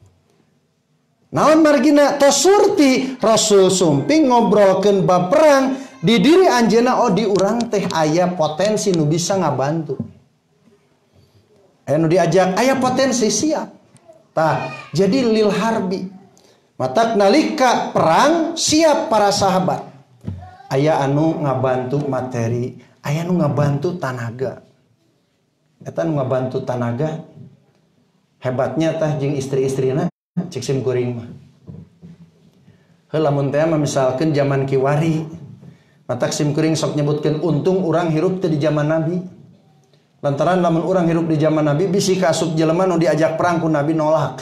Naon margina tos surti Rasul sumping ngobrolkeun bab perang di diri anjeunna, oh di urang teh aya potensi nu bisa ngabantu. Anu diajak aya potensi siap. Tah, jadi lil harbi. Matak nalika perang siap para sahabat. Aya anu ngabantu materi, aya anu ngabantu tanaga. Eta anu ngabantu tanaga hebatnya tah jeung istri-istrina cek sim kuring mah. Heula mun teh mah misalkeun zaman kiwari, matak sim kuring sok nyebutkeun untung urang hirup teh di zaman Nabi. Lantaran lamun orang hidup di zaman Nabi bisi kasub jelema nu diajak perang ku Nabi nolak.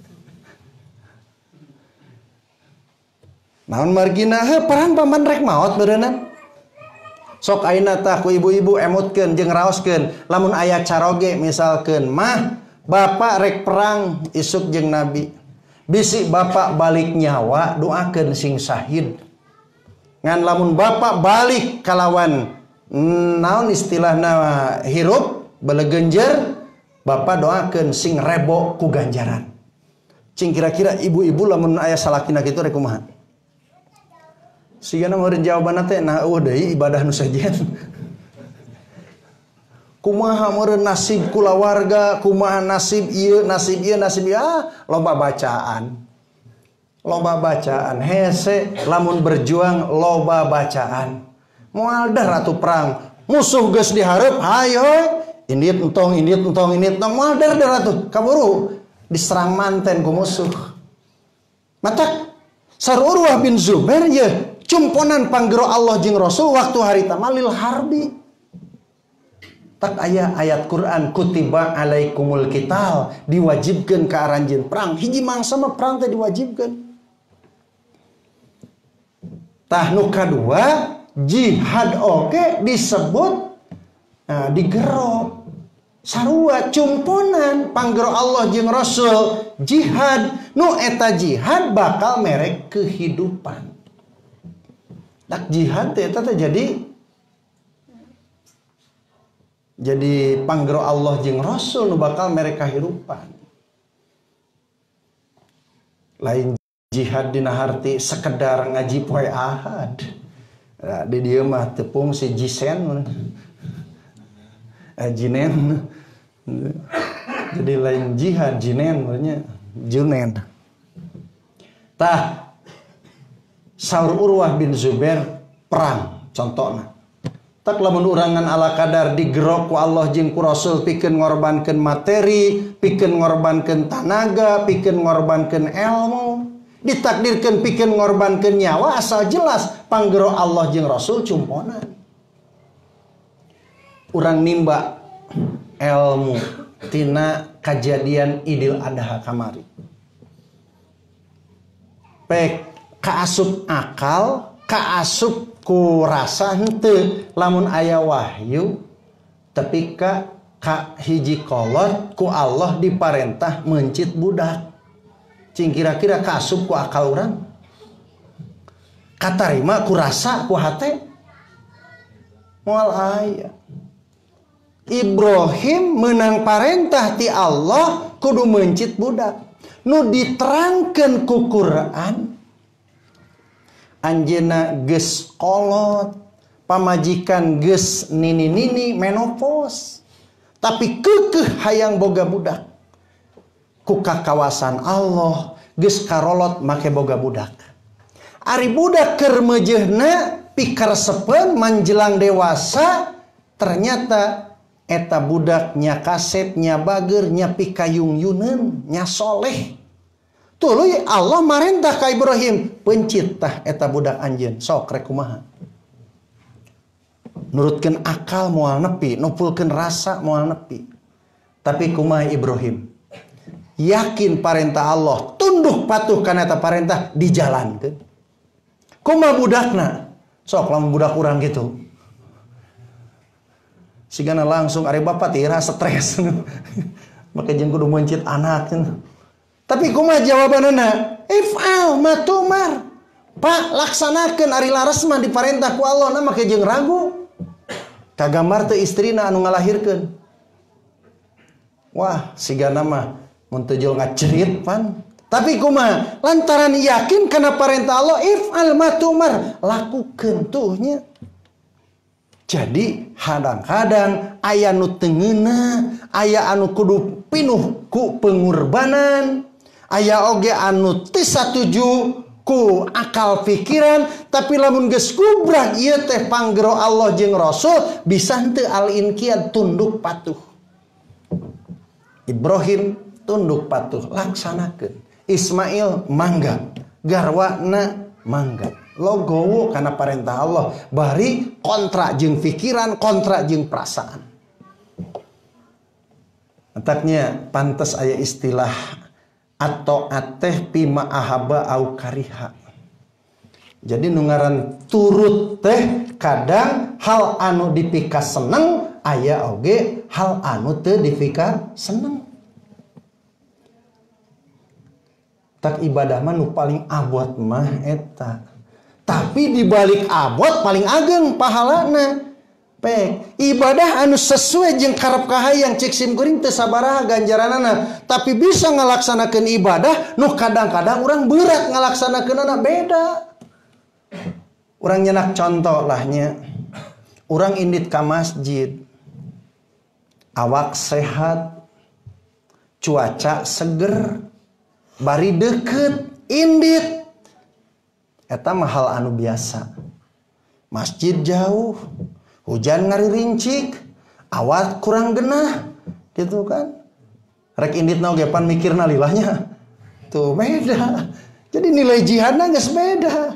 Naon margina he perang paman rek maot beureunan. Sok ayeuna tah ku ibu-ibu emutkeun jeung raoskeun lamun aya caroge misalkeun mah bapak rek perang isuk jeung Nabi. Bisi bapak balik nyawa doakeun sing syahid. Ngan lamun bapak balik kalawan naon istilahna hirup belegenjer bapak doakeun sing rebo ku ganjaran. Cing kira-kira ibu-ibu lamun aya salakina kitu rek kumaha? Sigana meureun jawabanna teh nah eueuh deui ibadah nu sejen. Kumaha meureun nasib kulawarga, kumaha nasib ieu, nasib ieu, nasib ieu, ah, loba bacaan. Loba bacaan hese lamun berjuang loba bacaan. Moal dah ratu perang musuh geus dihareup hayo indit entong indit entong indit entong moal dah ratu kaburu diserang manten ku musuh. Matak sar Urwah bin Zubair ye cumponan panggero Allah jeung Rasul waktu harita malil harbi. Tak aya ayat Quran kutiba alaikumul qital diwajibkeun ka aranjeun perang. Hiji mangsa mah perang teh diwajibkeun. Tah nu kadua jihad oke disebut nah, digero sarua cumponan panggero Allah jeung Rasul jihad nu eta jihad bakal merek kehidupan. Tak jihad teh eta jadi jadi panggero Allah jeung Rasul nu bakal merek kehidupan. Lain jihad dina harti sekedar ngaji poe Ahad. Nah, di dia mah tepung si jisen eh, jinen jadi lain jihad jinen maksudnya junen. Tah saur Urwah bin Zubair perang contohna tak lamun urangan ala kadar digerok ku Allah jeung ku Rasul pikeun ngorbankeun materi, pikeun ngorbankeun tanaga, pikeun ngorbankeun ilmu, ditakdirkeun pikeun ngorbankeun nyawa asal jelas panggero Allah jeung Rasul cumponan. Urang nimba ilmu tina kajadian Idul Adha kamari. Pek kaasup akal, kaasup ku rasa henteu lamun aya wahyu tapi ka ka hiji kolot ku Allah diparentah mencit budak. Cing kira-kira kaasup ku akal urang? Katarima ku rasa ku hate? Moal aya. Ibrahim menang parentah ti Allah kudu mencit budak. Nu diterangkeun ku Quran anjeuna geus kolot, pamajikan geus nini-nini menopause, tapi keukeuh hayang boga budak. Ku kakawasan Allah geus karolot make boga budak. Ari budak keur meujeuhna pikaresepeun menjelang dewasa ternyata eta budak nya kasep, nya bager, nya pikayung-yuneun, nya soleh. Tuluy Allah marentah ka Ibrahim, pencit tah eta budak anjeun, sok rek kumaha? Nurutkeun akal moal nepi, nupulkeun rasa moal nepi. Tapi kumaha Ibrahim? Yakin parentah Allah, tunduk patuh kana eta parentah dijalankeun. Kumaha budakna? Sok lamun budak urang gitu. sigana langsung ari bapak tira stres. Maka jeung kudu mencit anak. Tapi kumaha jawabanana? If'al ma tumar. Pak, laksanakeun ari laras mah diparentah ku Allah na make jeung ragu. Kagambar teh istrina anu ngalahirkeun. Wah, sigana mah mun teu jol ngacerit pan. Tapi kumaha? Lantaran yakin kana parentah Allah, if'al ma tumar, lakukeun tuhnya. Jadi kadang-kadang aya nu teu ngeunah, aya anu kudu pinuh ku pengorbanan, aya oge anu teu satuju ku akal pikiran, tapi lamun geus kubrah ieu teh panggero Allah jeung Rasul bisa henteu al-inqiyad tunduk patuh. Ibrahim tunduk patuh laksanakeun. Ismail mangga, garwana mangga. Logowo karena perintah Allah. Bari kontra jeung pikiran, kontra jeung perasaan. Entaknya pantas aya istilah atau ateh pima ahaba au kariha. Jadi nungaran turut teh kadang hal anu dipika seneng, aya oge hal anu teu dipika seneng. Tak ibadah mah nu paling abot mah eta. Tapi dibalik abot paling ageng pahalana. Pek ibadah anu sesuai jeung karep kahayang cek sim kuring teu sabaraha ganjaranana, tapi bisa ngalaksanakeun ibadah nu kadang-kadang urang berat ngalaksanakeunana beda. Urang nyenak contoh lahnya. Urang indit ka masjid. Awak sehat. Cuaca seger. Bari deket indit. Eta mah hal anu biasa. Masjid jauh, hujan ngaririncik, awat kurang genah, gitu kan? Rek indit oge pan mikirna lilahnya. Tuh beda. Jadi nilai jihadna geus beda.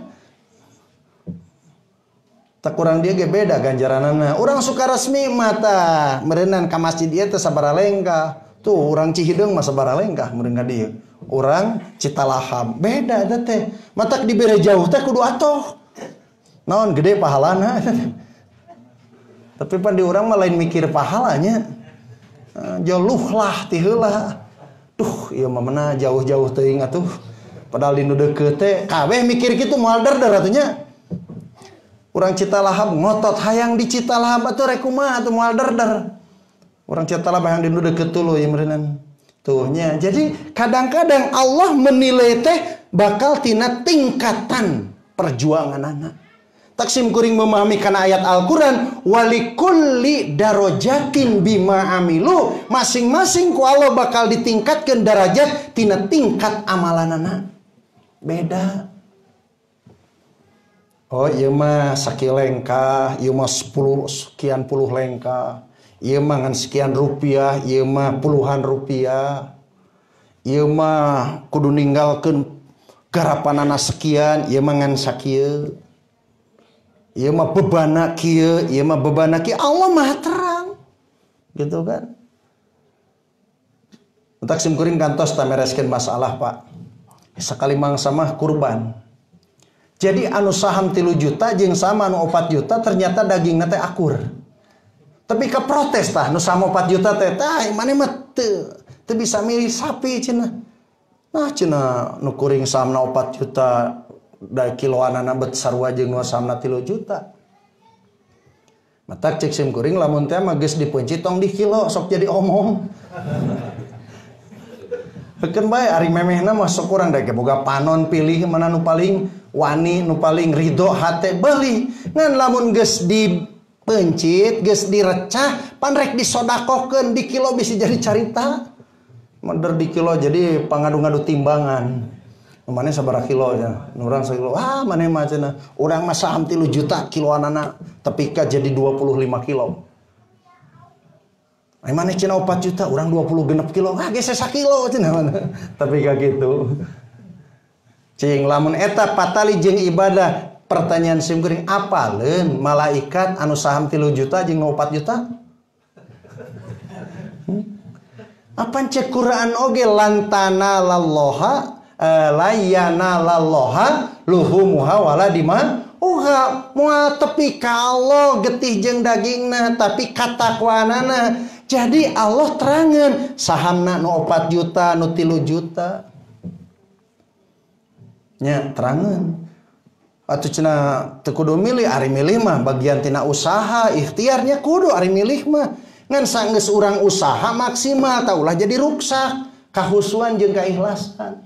Tak kurang dia ge beda ganjaranana. Urang suka resmi mata meureunnan ka masjid ieu teh sabaraha lengkah. Tuh urang Cihideung mah sabaraha lengkah meureun ka dieu. Urang Citalahap beda eta teh. Matak dibere jauh teh kudu atoh. Naon gede pahalana. Tapi pan di urang mah lain mikir pahalanya. Joluh lah ti heula. Duh, ieu mah meunah jauh-jauh teuing atuh. Padahal di nu deukeut teh kabeh mikir kitu moal dar-dar atunya. Urang Citalahap ngotot hayang di Citalahap atuh rek kumaha atuh moal dar-dar. Urang Citalahap hayang di nu deukeut tuluy meureunnan. Tuhnya. Jadi kadang-kadang Allah menilai teh bakal tina tingkatan perjuangan anak. Taksim kuring memahami kana ayat Al-Quran. Walikulli darajatin bima amilu. Masing-masing ku Allah bakal ditingkatkan darajat tina tingkat amalan anak. Beda. Oh iya mah sakieu lengkah, ieu mah sepuluh sekian puluh lengkah. Ieu mah ngan sekian rupiah, ieu mah puluhan rupiah. Ieu mah kudu ninggalkeun garapanana sekian, ieu mah ngan sakieu. Ieu mah bebana kieu, ieu mah bebana kieu. Allah Maha terang. Gitu kan? Entak sim kuring kantos tamereskeun masalah, Pak. Sakali mangsa mah kurban. Jadi anu saham tilu juta jeung sama anu opat juta ternyata dagingna teh akur. Tapi ke protes tah nu sama opat juta teh tah mane mah teu teu bisa milih sapi cenah. Nah cenah nu kuring sahamna opat juta da kiloanana bet sarua jeung nu sahamna tilu juta. Matak cek sim kuring lamun teh mah geus dipunci tong di kilo sok jadi omong. Hekeun bae ari memehna mah sok urang da boga panon pilih mana nu paling wani nu paling ridho hate beuli. Ngan lamun geus di pencit, geus direcah, pan rek disodakokeun di kilo bisa jadi carita. Mender di kilo jadi pangadu-ngadu timbangan. Mane sabaraha kilo ya? Urang sakilo. Ah, mane mah cenah. Urang mah saham tilu juta kiloanana, tapi ka jadi dua puluh lima kilo. Ai mane cenah opat juta, urang dua puluh genep kilo. Ah, geus sakilo cenah mana. Tapi ka kitu. Cing lamun eta patali jeung ibadah. Pertanyaan sim kuring apaleun malaikat anu saham tilu juta jeung opat juta? Hmm? Apan cek Quran oge lantana lalloha eh, layana lalloha luhumuha wala dima uga moal tepi ka Allah getih jeung dagingna tapi katakwanana. Jadi Allah terangan sahamna nu opat juta nu tilu juta nya terangan atuh cenah teu kudu milih ari milih mah bagian tina usaha ikhtiarnya kudu ari milih mah ngan sanggeus urang usaha maksimal taulah jadi ruksak kahusuan jeung kaikhlasan.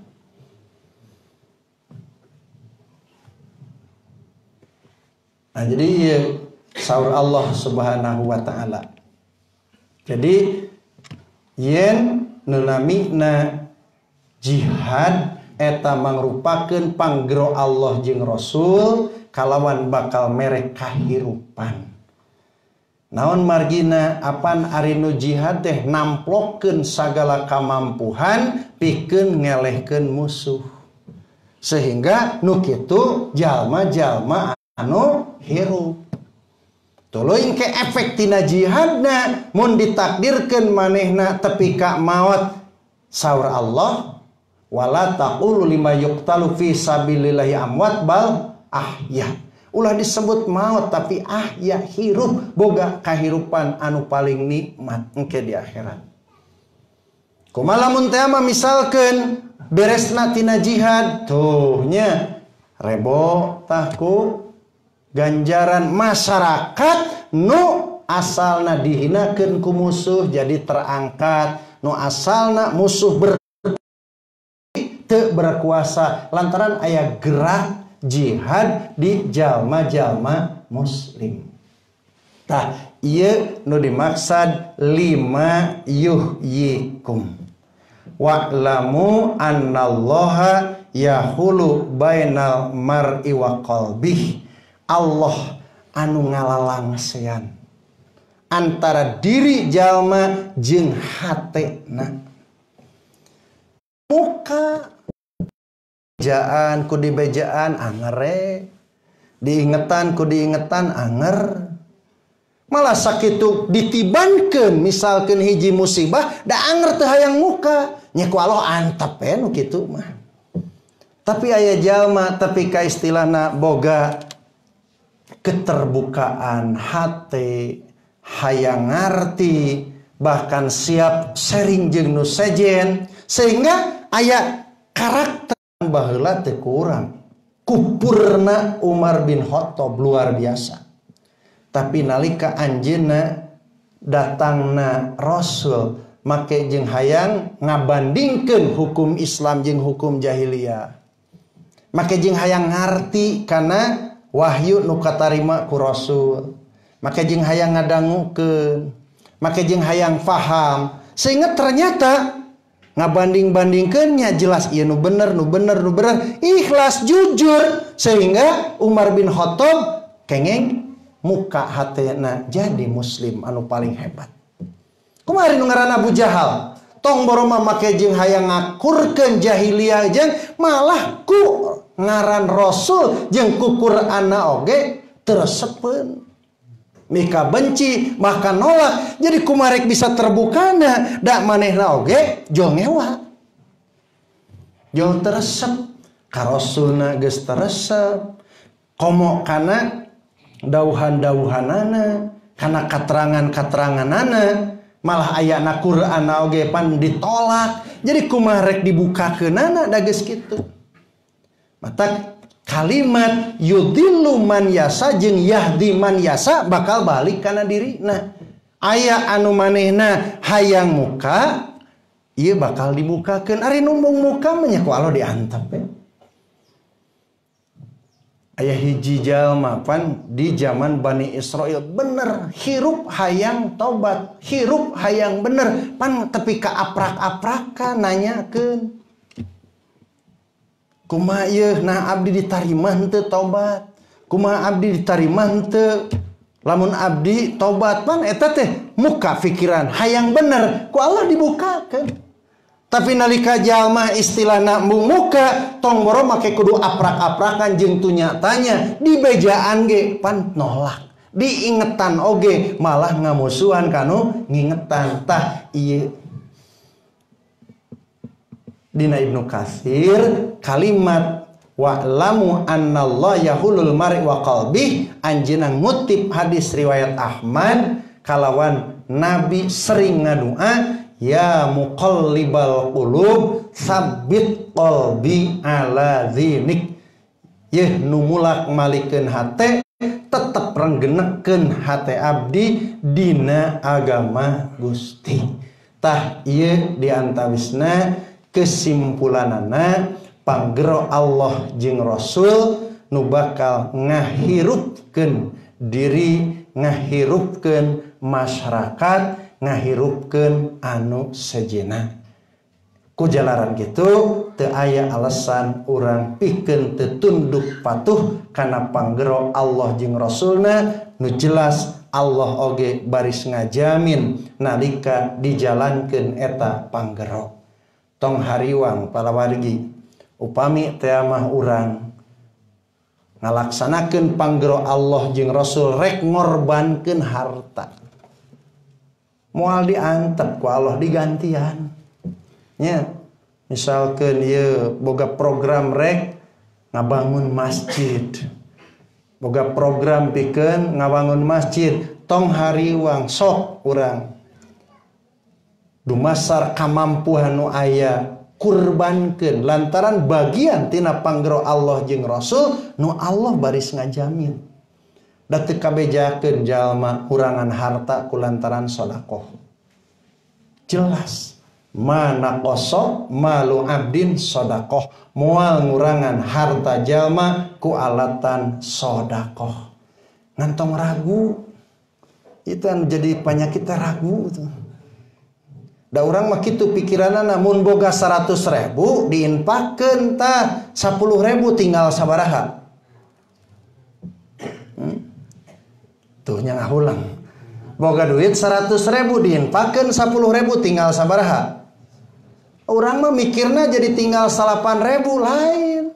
Nah, jadi ya, saur Allah Subhanahu wa taala. Jadi yen nunamina jihad eta mangrupakeun panggero Allah jeung Rasul kalawan bakal merek kahirupan. Naon margina apan ari nu jihad teh namplokeun sagala kamampuhan pikeun ngelehkeun musuh. Sehingga nu kitu jalma-jalma anu hirup. Tuluy ke efek tina jihadna mun ditakdirkeun manehna tepi ka maut saur Allah wala taqulu lima yuqtalu fi sabilillahi amwat bal ahya. Ulah disebut maut tapi ahya hirup boga kahirupan anu paling nikmat engke di akhirat. Kumaha lamun teh mah misalkeun beresna tina jihad tuh nya rebo tah ku ganjaran masyarakat nu asalna dihinakeun ku musuh jadi terangkat, nu asalna musuh ber teu berkuasa lantaran aya gerak jihad di jalma-jalma muslim. Tah ieu nu dimaksad lima yuhyikum. Wa'lamu annallaha yahulu bainal mar'i wa qalbih. Allah anu ngalalangsean antara diri jalma jeung hatena. Muka bejaan ku dibejaan anger, diingetan ku diingetan anger. Malah sakitu ditibankeun misalkeun hiji musibah da anger teu hayang muka, nya ku Allah antep we nu kitu mah. Tapi aya jalma tapi ka istilahna boga keterbukaan hati, hayang ngarti, bahkan siap sharing jeung nu sejen, sehingga aya karakter baheula teu kurang. Kupurna Umar bin Khattab luar biasa. Tapi nalika anjeunna datangna Rasul make jeung hayang ngabandingkeun hukum Islam jeung hukum jahiliyah. Make jeung hayang ngarti kana wahyu nu katarima ku Rasul. Make jeung hayang ngadangukeun, make jeung hayang faham, sehingga ternyata ngabanding-bandingkeunnya jelas ieu nu bener, nu bener, nu bener, ikhlas jujur, sehingga Umar bin Khattab kengeng muka hatena jadi muslim anu paling hebat. Kumaha nu ngaranna Abu Jahal, tong boroma make jeung hayang ngakurkeun jahiliyah jeung malah ku ngaran Rasul jeung ku Qur'anna oge teresepeun. Mika benci bahkan nolak. Jadi kumarek bisa terbukana da manehna oge jol ngewa. Jol teresep ka Rasulna geus teresep. Komo kana dauhan-dauhanana, kana katerangan-kateranganana, malah ayana Qur'anna oge pan ditolak. Jadi kumarek dibukakeunana da geus kitu. Mata kalimat yudillu man yasa jeung yahdi man yasa bakal balik kana dirina. Aya anu manehna hayang muka, ieu bakal dibukakeun. Ari numbung muka mah nya ku Allah diantep. Ya. Aya hiji jalma pan di zaman Bani Israil bener hirup hayang tobat, hirup hayang bener pan tepi ka aprak-aprakan nanyakeun. Kumaha ieu nah abdi ditarima henteu tobat, kumaha abdi ditarima henteu lamun abdi tobat pan eta teh muka pikiran hayang bener ku Allah dibukakeun. Tapi nalika jalma istilahna muka tong boro make kudu aprak-aprakan jeung tunya-tanya di bejaan ge pan nolak, diingetan oge malah ngamusuhan kanu ngingetan. Tah ieu dina Ibnu Katsir kalimat wa'lamu annallaha yahulul mar'i wa qalbi. Anjeunna ngutip hadis riwayat Ahmad kalawan Nabi sering ngadua, ya muqallibal qulub sabbit qalbi ala dzinik. Yeuh nu mulak malikeun hate tetep renggenekeun hate abdi dina agama Gusti. Tah ieu diantawisna kesimpulanana panggero Allah jeung Rasul nu bakal ngahirupkeun diri, ngahirupkeun masyarakat, ngahirupkeun anu sejenna. Ku jalaran kitu teu aya alasan urang pikeun teu tunduk patuh kana panggero Allah jeung Rasulna nu jelas Allah oge baris ngajamin nalika dijalankeun eta panggero. Tong hariwang palawargi upami teh mah urang ngalaksanakeun panggero Allah jeung Rasul rek ngorbankeun harta. Moal diantep ku Allah digantian. Nya, misalkeun ieu boga program rek ngabangun masjid. Boga program pikeun ngabangun masjid, tong hariwang sok urang dumasar kamampuan nu aya kurbankeun lantaran bagian tina panggero Allah jeung Rasul nu Allah baris ngajamin. Da teu kabejakeun jalma kurangan harta kulantaran sedekah. Jelas mana kosok malu abdin sodakoh, moal ngurangan harta jalma ku alatan sodakoh. Ngantong ragu itu yang jadi penyakit ragu itu. Da urang mah kitu pikiranna namun boga seratus ribu diinfakkeun tah sepuluh ribu tinggal sabaraha. Hmm? Tuh nya ngahulang. Boga duit seratus ribu diinfakkeun sepuluh ribu tinggal sabaraha. Orang mah mikirna jadi tinggal salapan ribu lain.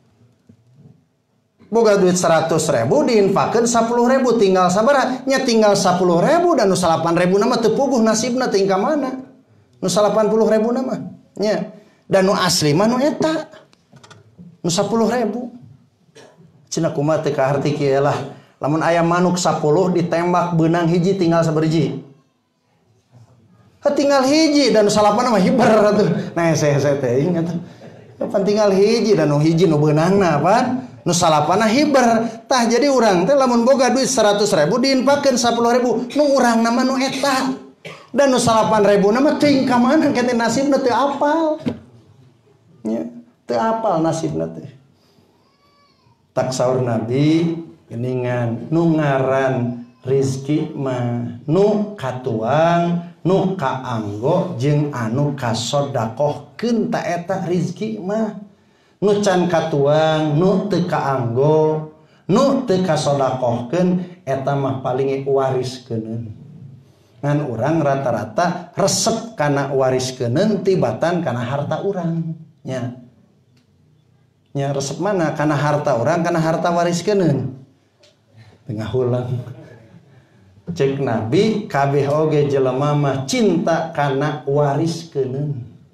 Boga duit seratus ribu diinfakkeun sepuluh ribu tinggal sabaraha? Nya tinggal sepuluh ribu dan nu salapan ribu nama teu puguh nasibna tinggal mana? Nu salapan puluh ribu nama. Nya. Dan nu asli mah nu eta. Nu sepuluh ribu. Cenah kumaha teu kaharti kieu lah. Lamun aya manuk sepuluh ditembak benang hiji tinggal saberiji. Tinggal hiji dan salapan mah hiber atuh. Nah saya-saya teh ingat. Pan tinggal hiji dan nu hiji nu beunangna pan, nu salapana hiber. Tah jadi urang teh lamun boga duit seratus ribu diinfakkeun sepuluh ribu, nu urang nama nu eta. Dan nu salapan ribu nama teuing ka mana kete nasibna teu apal. Nya, teu apal nasibna teh. Tak saur Nabi geuningan nu ngaran rezeki mah nu katuang nu kaanggo jeung anu kasodakohkeun ta eta rezeki mah. Nu can katuang nu teu kaanggo nu teu kasodakohkeun eta mah paling wariskeun. Ngan urang rata-rata resep kana wariskeun tibatan kana harta urang nya. Nya resep mana kana harta urang kana harta wariskeun. Tengah ulang. Cek Nabi kabeh oge jelema mah cinta kana wariskeun.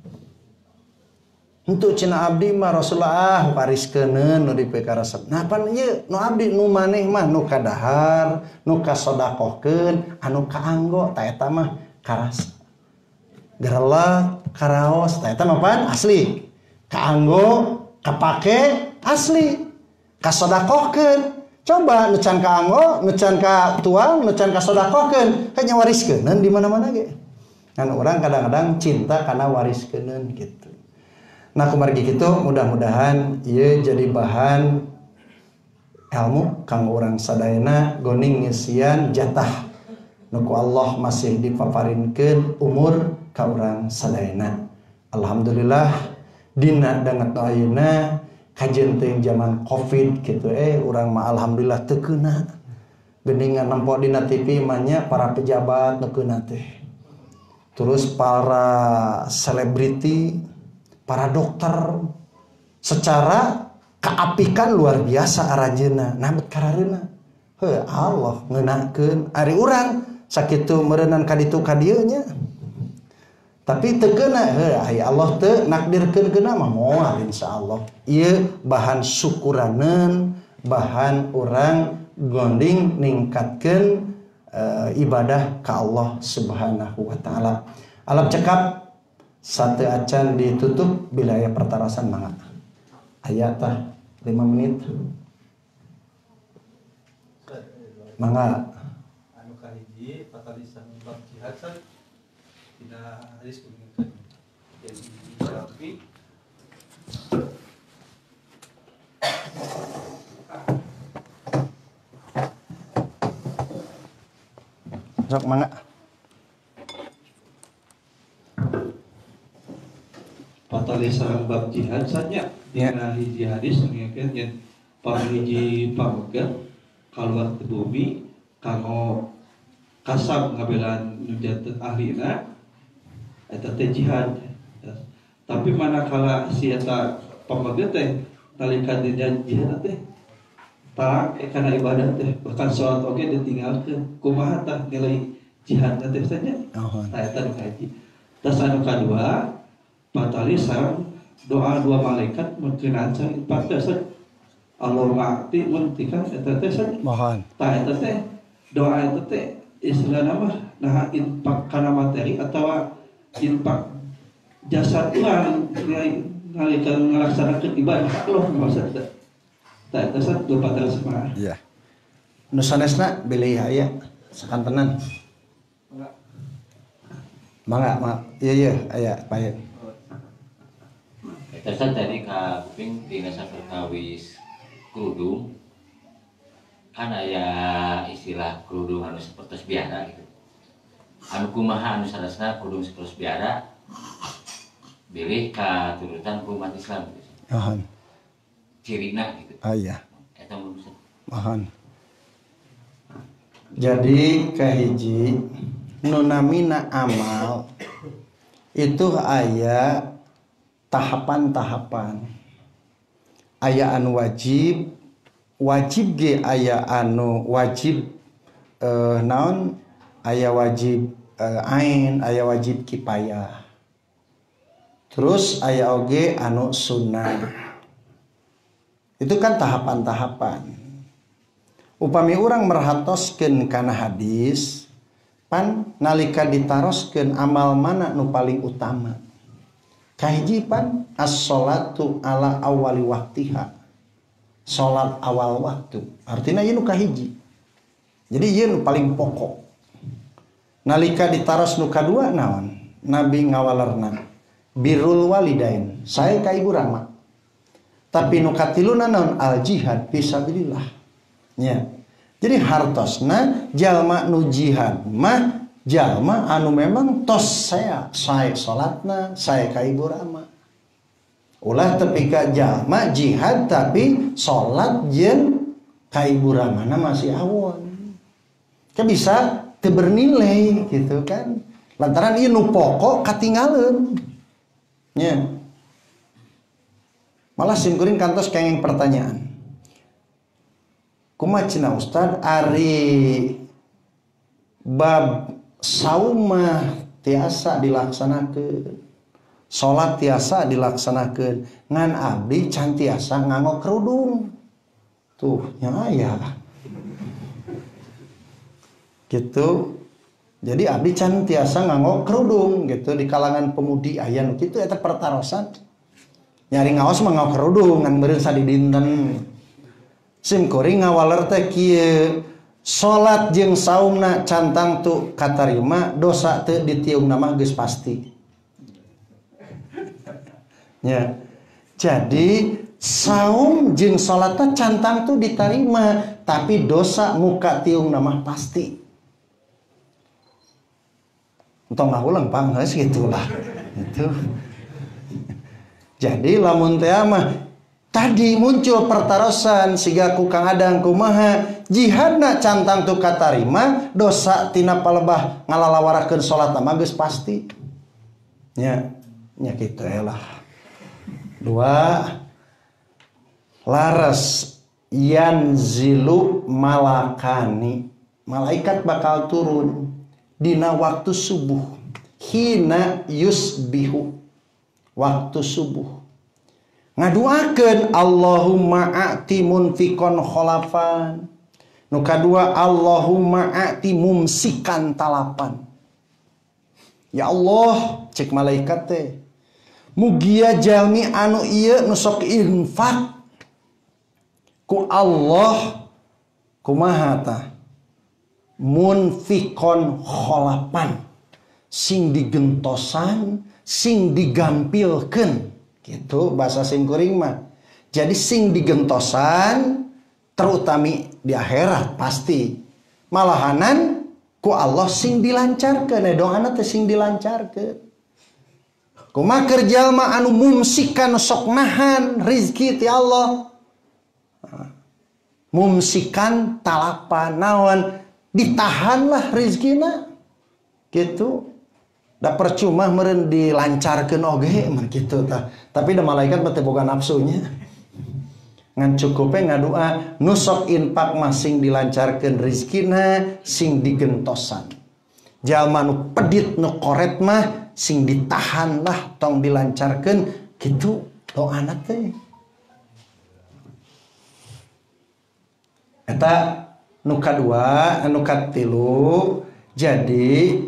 Untuk cenah abdi mah Rasulullah wariskeun nu dipeka resep. Nah pan ieu nu abdi nu maneh mah nu kadahar, nu kasodakohkeun, anu kaanggo ta eta mah karas. Gerelak, karaos ta eta mah pan asli. Kaanggo, kapake asli. Kasodakohkeun. Coba nu can kaanggo, nu can ka tuang, nu can ka sodakohkeun, nya wariskeun di mana-mana ge. Kan orang kadang-kadang cinta karena wariskeun gitu. Nah kumargi kitu mudah-mudahan ieu jadi bahan ilmu kang urang sadayana goning ngisian jatah nu ku Allah masih dipaparinkeun umur ka urang sadayana. Alhamdulillah dina dangat ayeuna kajian teh zaman covid gitu eh urang mah alhamdulillah teu keuna geuningan nempo dina T V mah nya para pejabat nu keuna teh terus para selebriti para dokter secara kaapikan luar biasa aranjeunna nah bet karareuna heuh Allah ngeunakeun ari urang sakitu meureunnan ka ditu ka dieu nya Tapi teu keuna heuh Allah teu nakdirkeun keuna mah moal insyaallah. Ieu bahan syukuraneun, bahan orang gonding ningkatkeun uh, ibadah ka Allah Subhanahu wa taala. Alam cekap satu acan ditutup bila aya pertarasan mangga. Aya tah lima menit. Mangga. Anu kahiji patalisan bab jihad san dina hadis kuningan jadi Syafi'i sok mangga. Patalisan bab jihad saja dina hiji hadis mengingatkan yen pamiji pamegat kaluar ke bumi kanggo kasab ngabelaan nujat ahlina eta teh jihad. Tapi manakala si eta pamegat teh nalika jihad teh tak kana ibadah teh bahkan salat oge ditinggalkeun kumaha tah nilai jihad teh saja. Oh. Tah eta nu kaji. Tas anu kadua patali sareng doa dua malaikat mun keunaan sang infak teh Allah mati mun tika eta teh saja. Mohon. Tah eta teh doa eta teh istilahna mah nah infak kana materi atawa infak jasad urang nalika ngalaksanakeun ibadah Allah maksudna. Tah eta sat dua patali sama. Iya. Nu sanesna bilih aya sakantenan. Mangga, mangga. Iya iya aya payen. Terus tadi ka kuping dina saperkawis kerudung kan aya istilah kerudung anu sapertos biara gitu. Anu kumaha anu sanesna kerudung sapertos biara bilih ka turutan ku umat Islam gitu. Mohon. Cirina gitu. Ah iya. Eta mun Mohon. Jadi kahiji nu namina amal itu aya tahapan-tahapan. Aya anu wajib, wajib ge aya anu wajib eh, naon? Aya wajib eh, ain, aya wajib kifayah. Terus aya oge anu sunnah. Itu kan tahapan-tahapan. Upami urang merhatoskeun kana hadis, pan nalika ditaroskeun amal mana nu paling utama. Kahiji pan as-sholatu ala awali waktiha. Salat awal waktu. Artinya ieu nu kahiji. Jadi ieu nu paling pokok. Nalika ditaros nu kadua naon? Nabi ngawalerna birrul walidain. Sae ka ibu rama. Tapi nu katiluna naon? Al jihad fisabilillah. Nya. Jadi hartosna jalma nu jihad mah jalma anu memang tos saya sae salatna sae ka ibu rama. Ulah tepi ka jalma jihad tapi salat jeung ka ibu ramana masih awon. Ka bisa teu bernilai gitu kan. Lantaran ieu nu pokok katinggaleuan. Nya. Malah simkuring kantos kenging pertanyaan. Kumaha cenah Ustad ari bab saum mah tiasa dilaksanakeun. Salat tiasa dilaksanakeun. Ngan abdi can tiasa nganggo kerudung. Tuh nya aya. Gitu. Jadi abdi can tiasa nganggo kerudung gitu di kalangan pemudi aya nu kitu eta pertarosan. Nyari ngaos mah nganggo kerudung ngan beureun sadidinten. Sim kuring ngawaler teh kieu salat jeung saumna cantang tu katarima dosa teu ditiungna mah geus pasti. Ya. Jadi saum jeung salatna cantang tu ditarima tapi dosa muka tiungna mah pasti. Entong ngahulang pang geus gitulah. Itu. Jadi lamun teh mah tadi muncul pertarosan siga ku Kang Adang kumaha jihadna cantang tu katarima dosa tina palebah ngalalawarakeun salatna mah geus pasti. Nya nya kitu lah. Dua laras yanzilu malakani malaikat bakal turun dina waktu subuh hina yusbihu waktu subuh ngaduakeun Allahumma a'ti munfiqon kholafan. Nu kadua Allahumma a'ti mumsikan talapan. Ya Allah cek malaikat teh mugia jalmi anu ieu nu sok infak ku Allah kumaha tah munfiqon kholafan sing digentosan sing digampilkeun gitu bahasa simkuring mah. Jadi sing digentosan terutami di akhirat pasti malahanan ku Allah sing dilancarkeun doana teh sing dilancarkeun. Kumaha keur jalma anu mumsikan sok nahan rezeki ti Allah. Mumsikan talapan naon ditahanlah rezekina gitu. Da percuma meureun dilancarkeun oge mah kitu tah. Tapi da malaikat mah teu boga nafsunya. Ngan cukupe ngadua nu sok infak mah sing dilancarkeun rezekina sing digentosan. Jalma nu pedit nu koret mah sing ditahan lah tong dilancarkeun kitu doana teh. Eta nu kadua, nu katilu jadi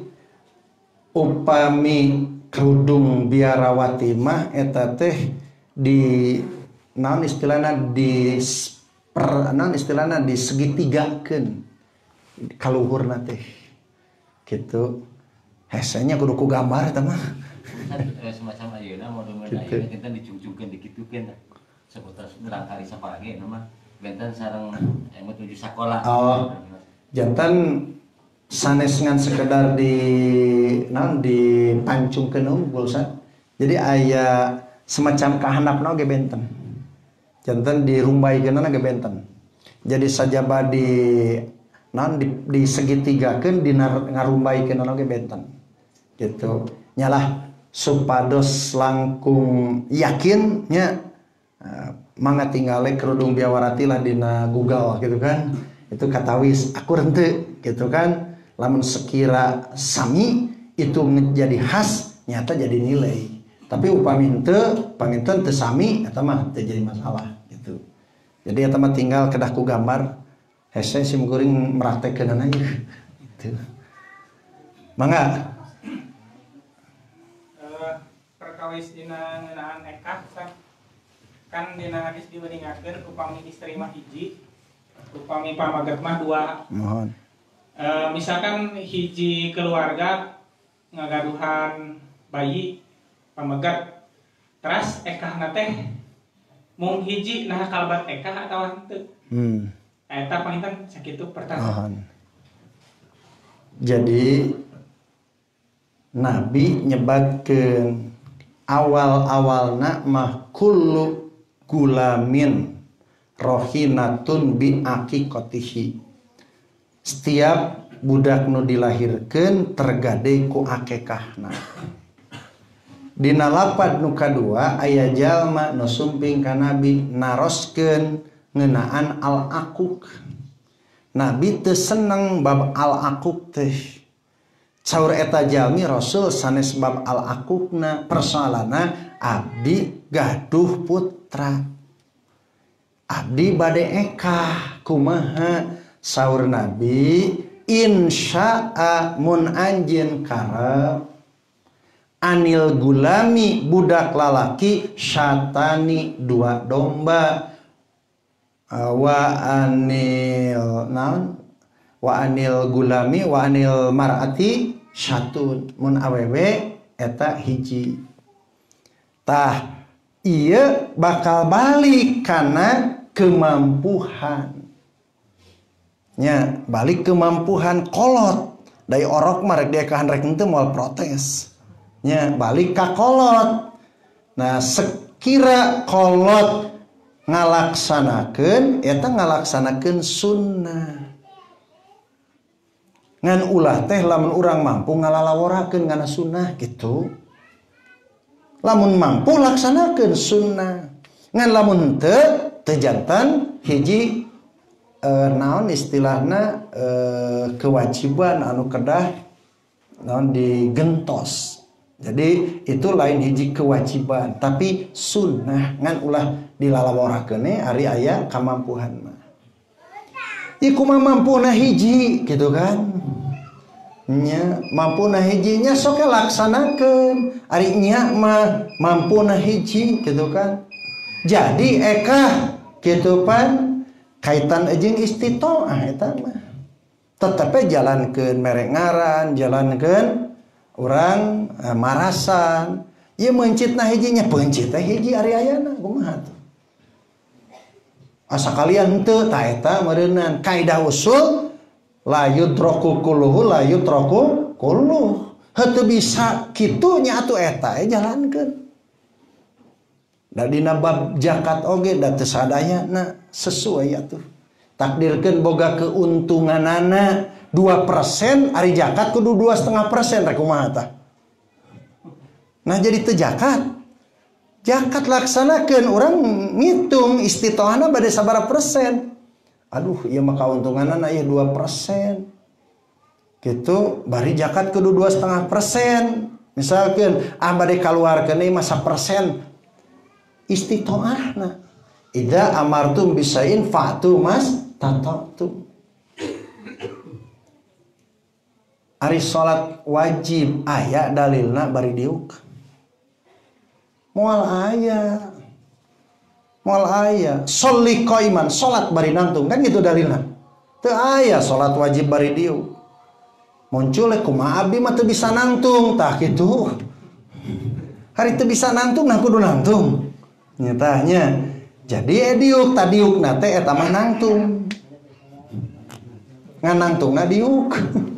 upami kerudung biarawati mah eta teh di naon istilahna di per naon istilahna di segitigakeun kaluhurna teh kitu hesenya kudu ku gambar eta mah semacam ayeuna model-model ayeuna kita dicungcungkeun dikitukeun seputar nerangkali saparage mah benten sareng emut menuju sakola. Oh jantan sanes ngan sekedar di naon di pancungkeun unggul sa. Jadi aya semacam kahandapna ge benten. Janten dirumbaikeunna ge benten. Jadi sajaba di naon di, di segitigakeun di ngarumbaikeunna ge benten. Gitu. Nyalah supados langkung yakin nya uh, mangga tinggale kerudung biawarati lah dina Google gitu kan. Itu katawis aku rente gitu kan. Lamun sekira sami itu menjadi khas nyata jadi nilai. Tapi upami henteu panginten teu sami eta mah teu jadi masalah gitu. Jadi eta mah tinggal kedah ku gambar hese sim kuring meraktekeunana ieu gitu. Mangga uh, perkawis dina ngeunaan ekah kan dina hadis dibeningakeun upami istri mah hiji upami pamaget mah dua. Mohon. Uh, misalkan hiji keluarga ngagaduhan bayi pamegat teras ekah teh mung hiji nah kalabat ekah atau henteu hmm. Eta panginten sakitu pertama. Oh. Jadi Nabi nyebatkeun awal-awalna mah kullu gulamin rohinatun bi aqiqatihi. Setiap budak nu dilahirkeun tergade ku akekahna. Dina lapad nu kadua aya jalma nu sumping ka Nabi naroskeun ngeunaan al akuk. Nabi teu seneng bab al akuk teh. Saur eta jalmi Rasul sanes bab al akukna persoalanna abdi gaduh putra. Abdi bade ekah kumaha? Saur Nabi insya'a mun anjeun karep anil gulami budak lalaki syatani dua domba wa anil naon wa anil gulami wa anil mar'ati syatun mun awewe eta hiji. Tah ieu bakal balik kana kemampuan. Nya balik kemampuan kolot dari orok marek dia kahan rek henteu moal protes. Nya balik ka kolot. Nah sekira kolot ngalaksanakeun eta ngalaksanakeun sunnah. Ngan ulah teh lamun urang mampu ngalalaworakeun ngana sunnah gitu. Lamun mampu laksanakeun sunnah. Ngan lamun henteu teu jantan hiji Uh, naon istilahna uh, kewajiban anu kedah non digentos. Jadi itu lain hiji kewajiban, tapi sunnah ngan ulah dilalaborakeun ari aya kamampuhan mah. Ieu kumaha mampuna hiji gitu kan. Nya mampuna hijinya sok laksanakeun. Ari nya mah mampuna hiji gitu kan. Jadi eka gitu pan kaitan jeung istitoah eta mah. Tetapi jalankeun merek ngaran, jalankeun urang eh, marasan. Ieu mencitna hijinya pencit teh hiji ari ayana kumaha tuh. Asa kalian henteu ta eta meureunnan kaidah usul la yudraku kulluhu la yutraku kulluh. Henteu bisa kitu nya atuh eta eh, jalankeun. Da dina bab zakat oge da teu sadayana sesuai atuh. Takdirkeun boga keuntunganana dua persen, ari zakat kudu dua koma lima persen rek kumaha tah. Nah jadi teu zakat. Zakat laksanakeun urang ngitung istitoahna bade sabaraha persen. Aduh ieu mah kauntunganana ieu dua persen. Gitu bari zakat kudu dua koma lima persen. Misalkeun ah bade kaluarkeun ieu mah satu persen istitoahna. Idza amartum bisain fa'tu mas tatatu. Ari salat wajib aya dalilna bari diuk. Moal aya. Moal aya. Sholli qaiman, salat bari nangtung kan gitu dalilna. Teu aya salat wajib bari diuk. Muncul kumaha abdi mah teu bisa nangtung tah kitu. Hari teu bisa nangtung nah kudu nangtung. Nyatanya. Jadi ediuk tadiuk nate eta mah nangtung. Nganangtungna diuk.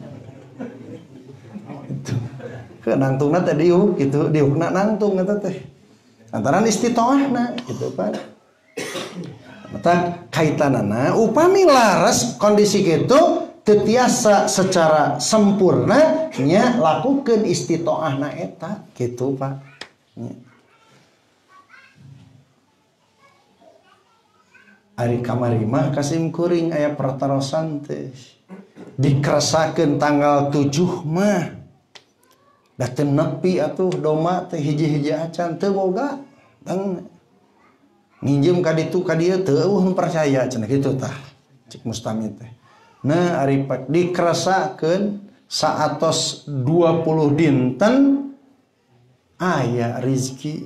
Itu. Ke nangtungna teh diuk gitu, diukna nangtung eta teh. Antaran istitoahna gitu kan. Mata kaitanana upami laras kondisi kitu teu tiasa secara sempurna nya lakukeun istitoahna eta gitu Pak. Nya. Ari kamari mah kasim kuring aya pertarosan teh dikeresakeun tanggal tujuh mah da teu nepi atuh doma teh hiji-hiji acan teu boga tang nginjem ka ditu ka dieu teu eueuh percaya cenah kitu tah cik Mustamid teh. Nah ari dikeresakeun saatos dua puluh dinten aya rezeki.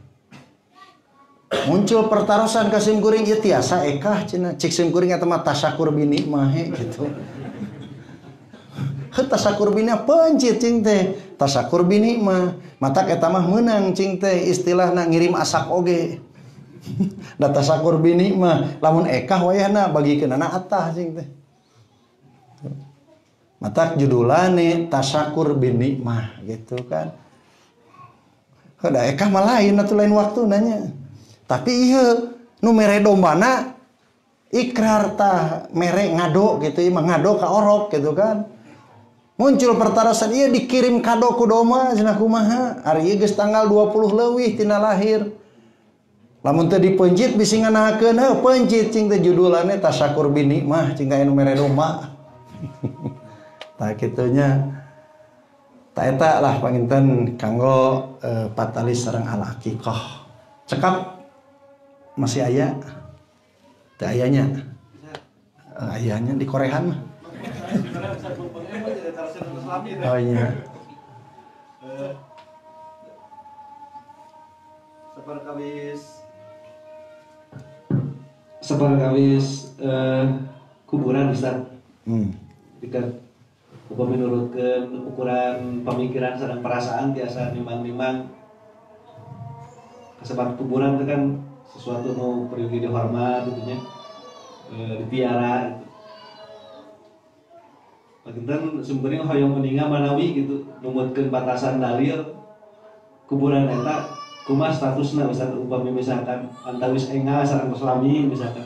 Muncul pertarosan kasim kuring ieu tiasa ekah cenah cik sim kuring eta mah tasyakur bini mah gitu. Heuh tasyakur bini pencit cing teh. Tasyakur bini mah matak eta mah meunang cing teh istilahna ngirim asak oge. Da tasyakur bini mah lamun ekah wayahna bagikeun anak atah cing teh. Matak judulane tasyakur bini mah gitu kan. Heuh da ekah mah lain atuh lain waktu nanya. Tapi iya nu mere dombana ikrar tah mere ngado gitu mah ngado ka orok gitu kan. Muncul pertarasan iya dikirim kado ku doma cenah kumaha ari ieu geus tanggal dua puluh leuwih tina lahir. Lamun teu dipeunjit bisi nganahakeun heuh peunjit cing teh judulane tasyakur bini mah cing aya nu mere domba. Tah kitunya ta eta lah panginten kanggo eh, patalis sareng al aqiqah. Cekap masih aya teu ayanya uh, ayanya di Korean mah oh iya seperkawis seperkawis uh, kuburan Ustaz hmm. Jika upami nurutkeun ukuran pemikiran sareng perasaan tiasa nimang-nimang sebab kuburan itu kan sesuatu nu perlu dihormat tentunya e, dipiara gitu. Pakinten sumbernya hoyong meninggal manawi gitu numutkeun batasan dalil kuburan eta kumaha statusna Ustaz upami misalkan antawis engal sareng islami misalkan.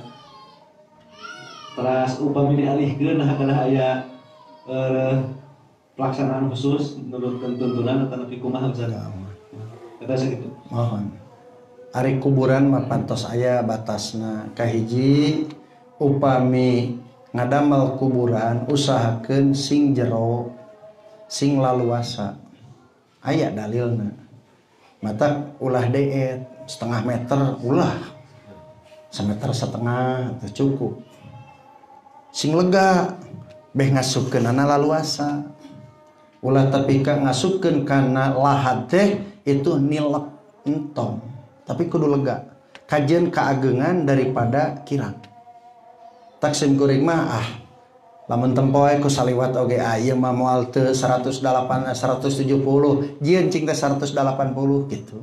Teras upami dialihkeun hakadah aya e, pelaksanaan khusus nurutkeun tuntunan atau nepi kumaha Ustaz. Eta sakitu. Mohon. Ari kuburan mah pantos aya batasna kahiji upami ngadamel kuburan usahakeun sing jero sing laluasa aya dalilna mata ulah deet setengah meter ulah semeter setengah itu cukup sing lega beh ngasupkeun ana laluasa ulah tapi ka ngasupkeun kana lahad teh itu nilep entong tapi kudu lega kajian keagengan daripada kirang taksim kuring mah ah lamun tempoe ku saliwat oge aya mah moal teu seratus delapan seratus tujuh puluh jieun cing teh seratus delapan puluh gitu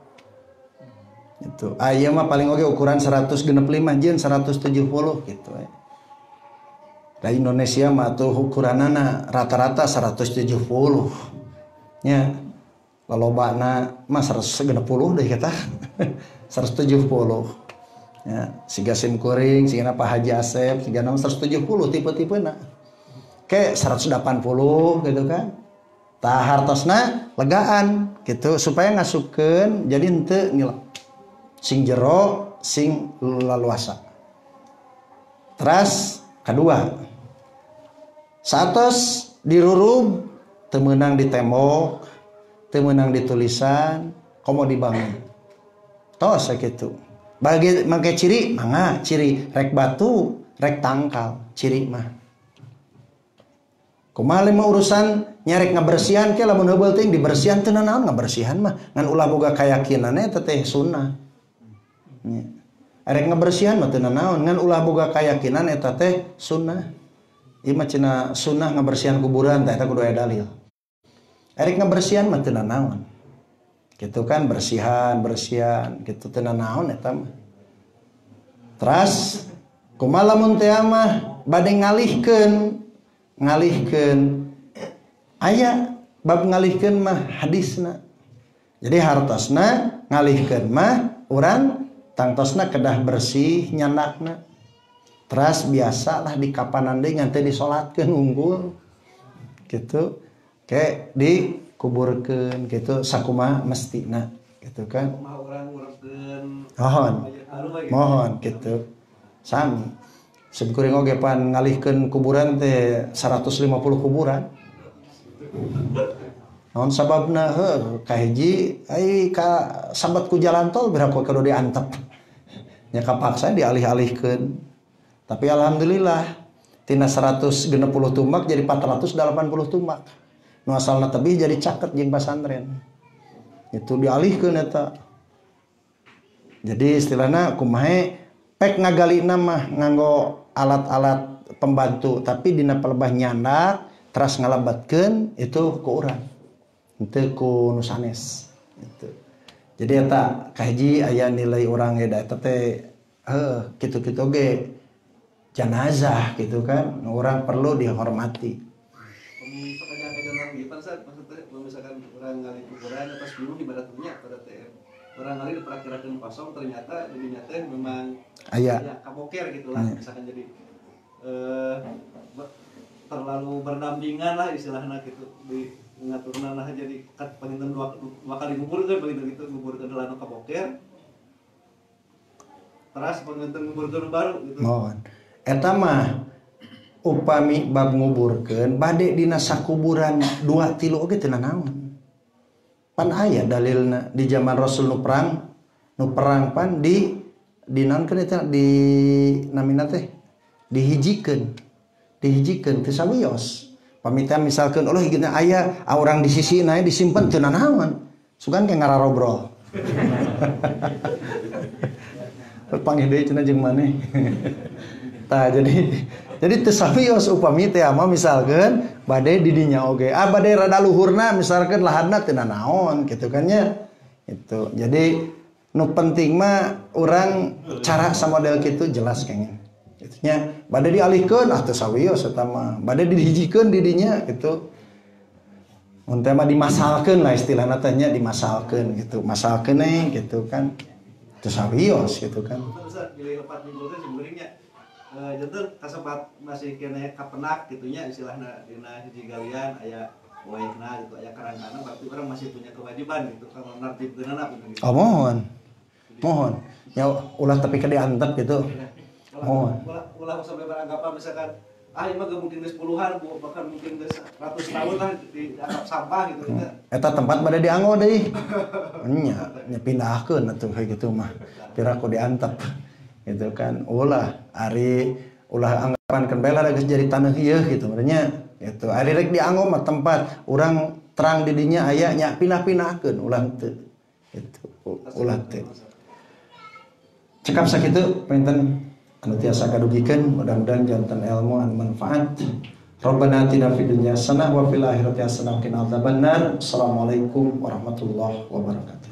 itu aya mah paling oge ukuran seratus genep lima jieun seratus tujuh puluh gitu eh. Da Indonesia mah tuh ukuranana rata-rata seratus tujuh puluh nya lalobana mah seratus genep puluh deui kita seratus tujuh puluh ya siga sim kuring siga Pak Haji Asep siga nama seratus tujuh puluh tipe-tipena ke seratus delapan puluh gitu kan tah hartosna legaan gitu supaya ngasupkeun jadi henteu nilai sing jero sing laluasa teras kedua satos dirurub teu meunang di tembok teu meunang di tulisan komo dibangun tos sakitu bagi make ciri mangga ciri rek batu rek tangkal ciri mah kumaha mah urusan nyarek ngabersihan ke lamun heubeul teuing dibersihan teu naon ngabersihan mah ngan ulah boga kayakinanna eta teh sunnah nya arek ngabersihan mah teu naon ngan ulah boga kayakinan eta teh sunnah ieu mah cenah sunnah ngabersihan kuburan teh eta kudu aya dalil arek ngabersihan mah teu naon gitu kan bersihan bersihan gitu teu naon eta mah teras kumaha lamun teh mah bade ngalihkeun ngalihkeun aya bab ngalihkeun mah hadisna jadi hartosna ngalihkeun mah urang tangtosna kedah bersih nyandakna teras biasalah di kapanan deui ngan teu disolatkeun unggul gitu ke di kuburkeun gitu sakumaha mestina gitu kan mohon mohon gitu sami sekuring oge pan ngalihkeun kuburan teh seratus lima puluh kuburan naon sababna heuh kahiji ai ka sambat ku jalan tol berapa kudu diantep nya kapaksa dialih-alihkeun tapi alhamdulillah tina seratus genep puluh tumbak jadi empat ratus delapan puluh tumbak nu asalna tebih jadi caket jeung pasantren itu dialihkeun eta jadi istilahna kumaha pek ngagalina mah nganggo alat-alat pembantu tapi dina pelebah nyandak teras ngalabatkeun itu ku urang henteu ku nu sanes gitu jadi eta kahiji aya nilai urang eta teh heuh kitu-kitu oge jenazah gitu kan urang perlu dihormati. Misalkan orang ngali kuburan atas gunung ibarat minyak pada T M orang ngali diperakirakan kosong ternyata jadinya teh memang aya ya kaboker gitulah misalkan jadi eh, terlalu berdampingan lah istilahnya gitu di ngaturna lah jadi kat penginten dua, dua kali ngubur kan begitu gitu ngubur ke dalam kaboker terus penginten ngubur ke baru gitu mohon eta mah upami bab nguburkeun bade dina sakuburan dua tilu oge teu naon pan aya dalilna di zaman Rasul nu perang nu perang pan di dinaonkeun eta di namina teh dihijikeun dihijikeun teu sawios pamitan misalkeun ulah higina aya urang di sisina disimpen teu naon sugan ke ngararobrol panggih deui cenah jeung maneh tah jadi jadi teu sawios upami teh mah misalkeun bade di dinya oge ah bade rada luhurna misalkeun lahadna teu naon kitu kan nya itu jadi nu penting mah urang cara samodel kitu jelas kengen kitu nya bade dialihkeun ah teu sawios eta mah bade dihijikeun di dinya gitu mun teh mah dimasalkeun lah istilahna teh nya dimasalkeun gitu masalkeun eh gitu kan teu sawios gitu kan bisa pilih lepat minggu teh sebenarnya Uh, jantan kasempat masih kena kapenak gitunya istilahnya dina hiji galian aya waehna gitu aya karangkana berarti orang masih punya kewajiban gitu kalau nartibkeunana gitu. Oh mohon. Mohon. Ya ulah tapi ke diantep gitu. Mohon. Ulah ulah sampai beranggapan misalkan ah ini mah gak mungkin geus puluhan, bahkan mungkin geus ratus tahun lah dianggap sampah gitu. Hmm. Eta tempat bade dianggo deui. Nya, nya pindahkeun atuh kayak gitu mah. Pira ku diantep. Gitu kan. Ulah ari ulah anggapan kan bela geus jadi taneuh ieu gitu. Berarnya gitu. Ari rek dianggo mah tempat urang terang di dinya aya nya pindah-pindahkeun ulah teu. Gitu. Ulah teu. Cekap sakitu pinten anu tiasa kadugikeun mudah-mudahan janten ilmu anu manfaat. Rabbana atina fid dunya hasanah wa fil akhirati hasanah wa qina adzabannar. Assalamualaikum warahmatullahi wabarakatuh.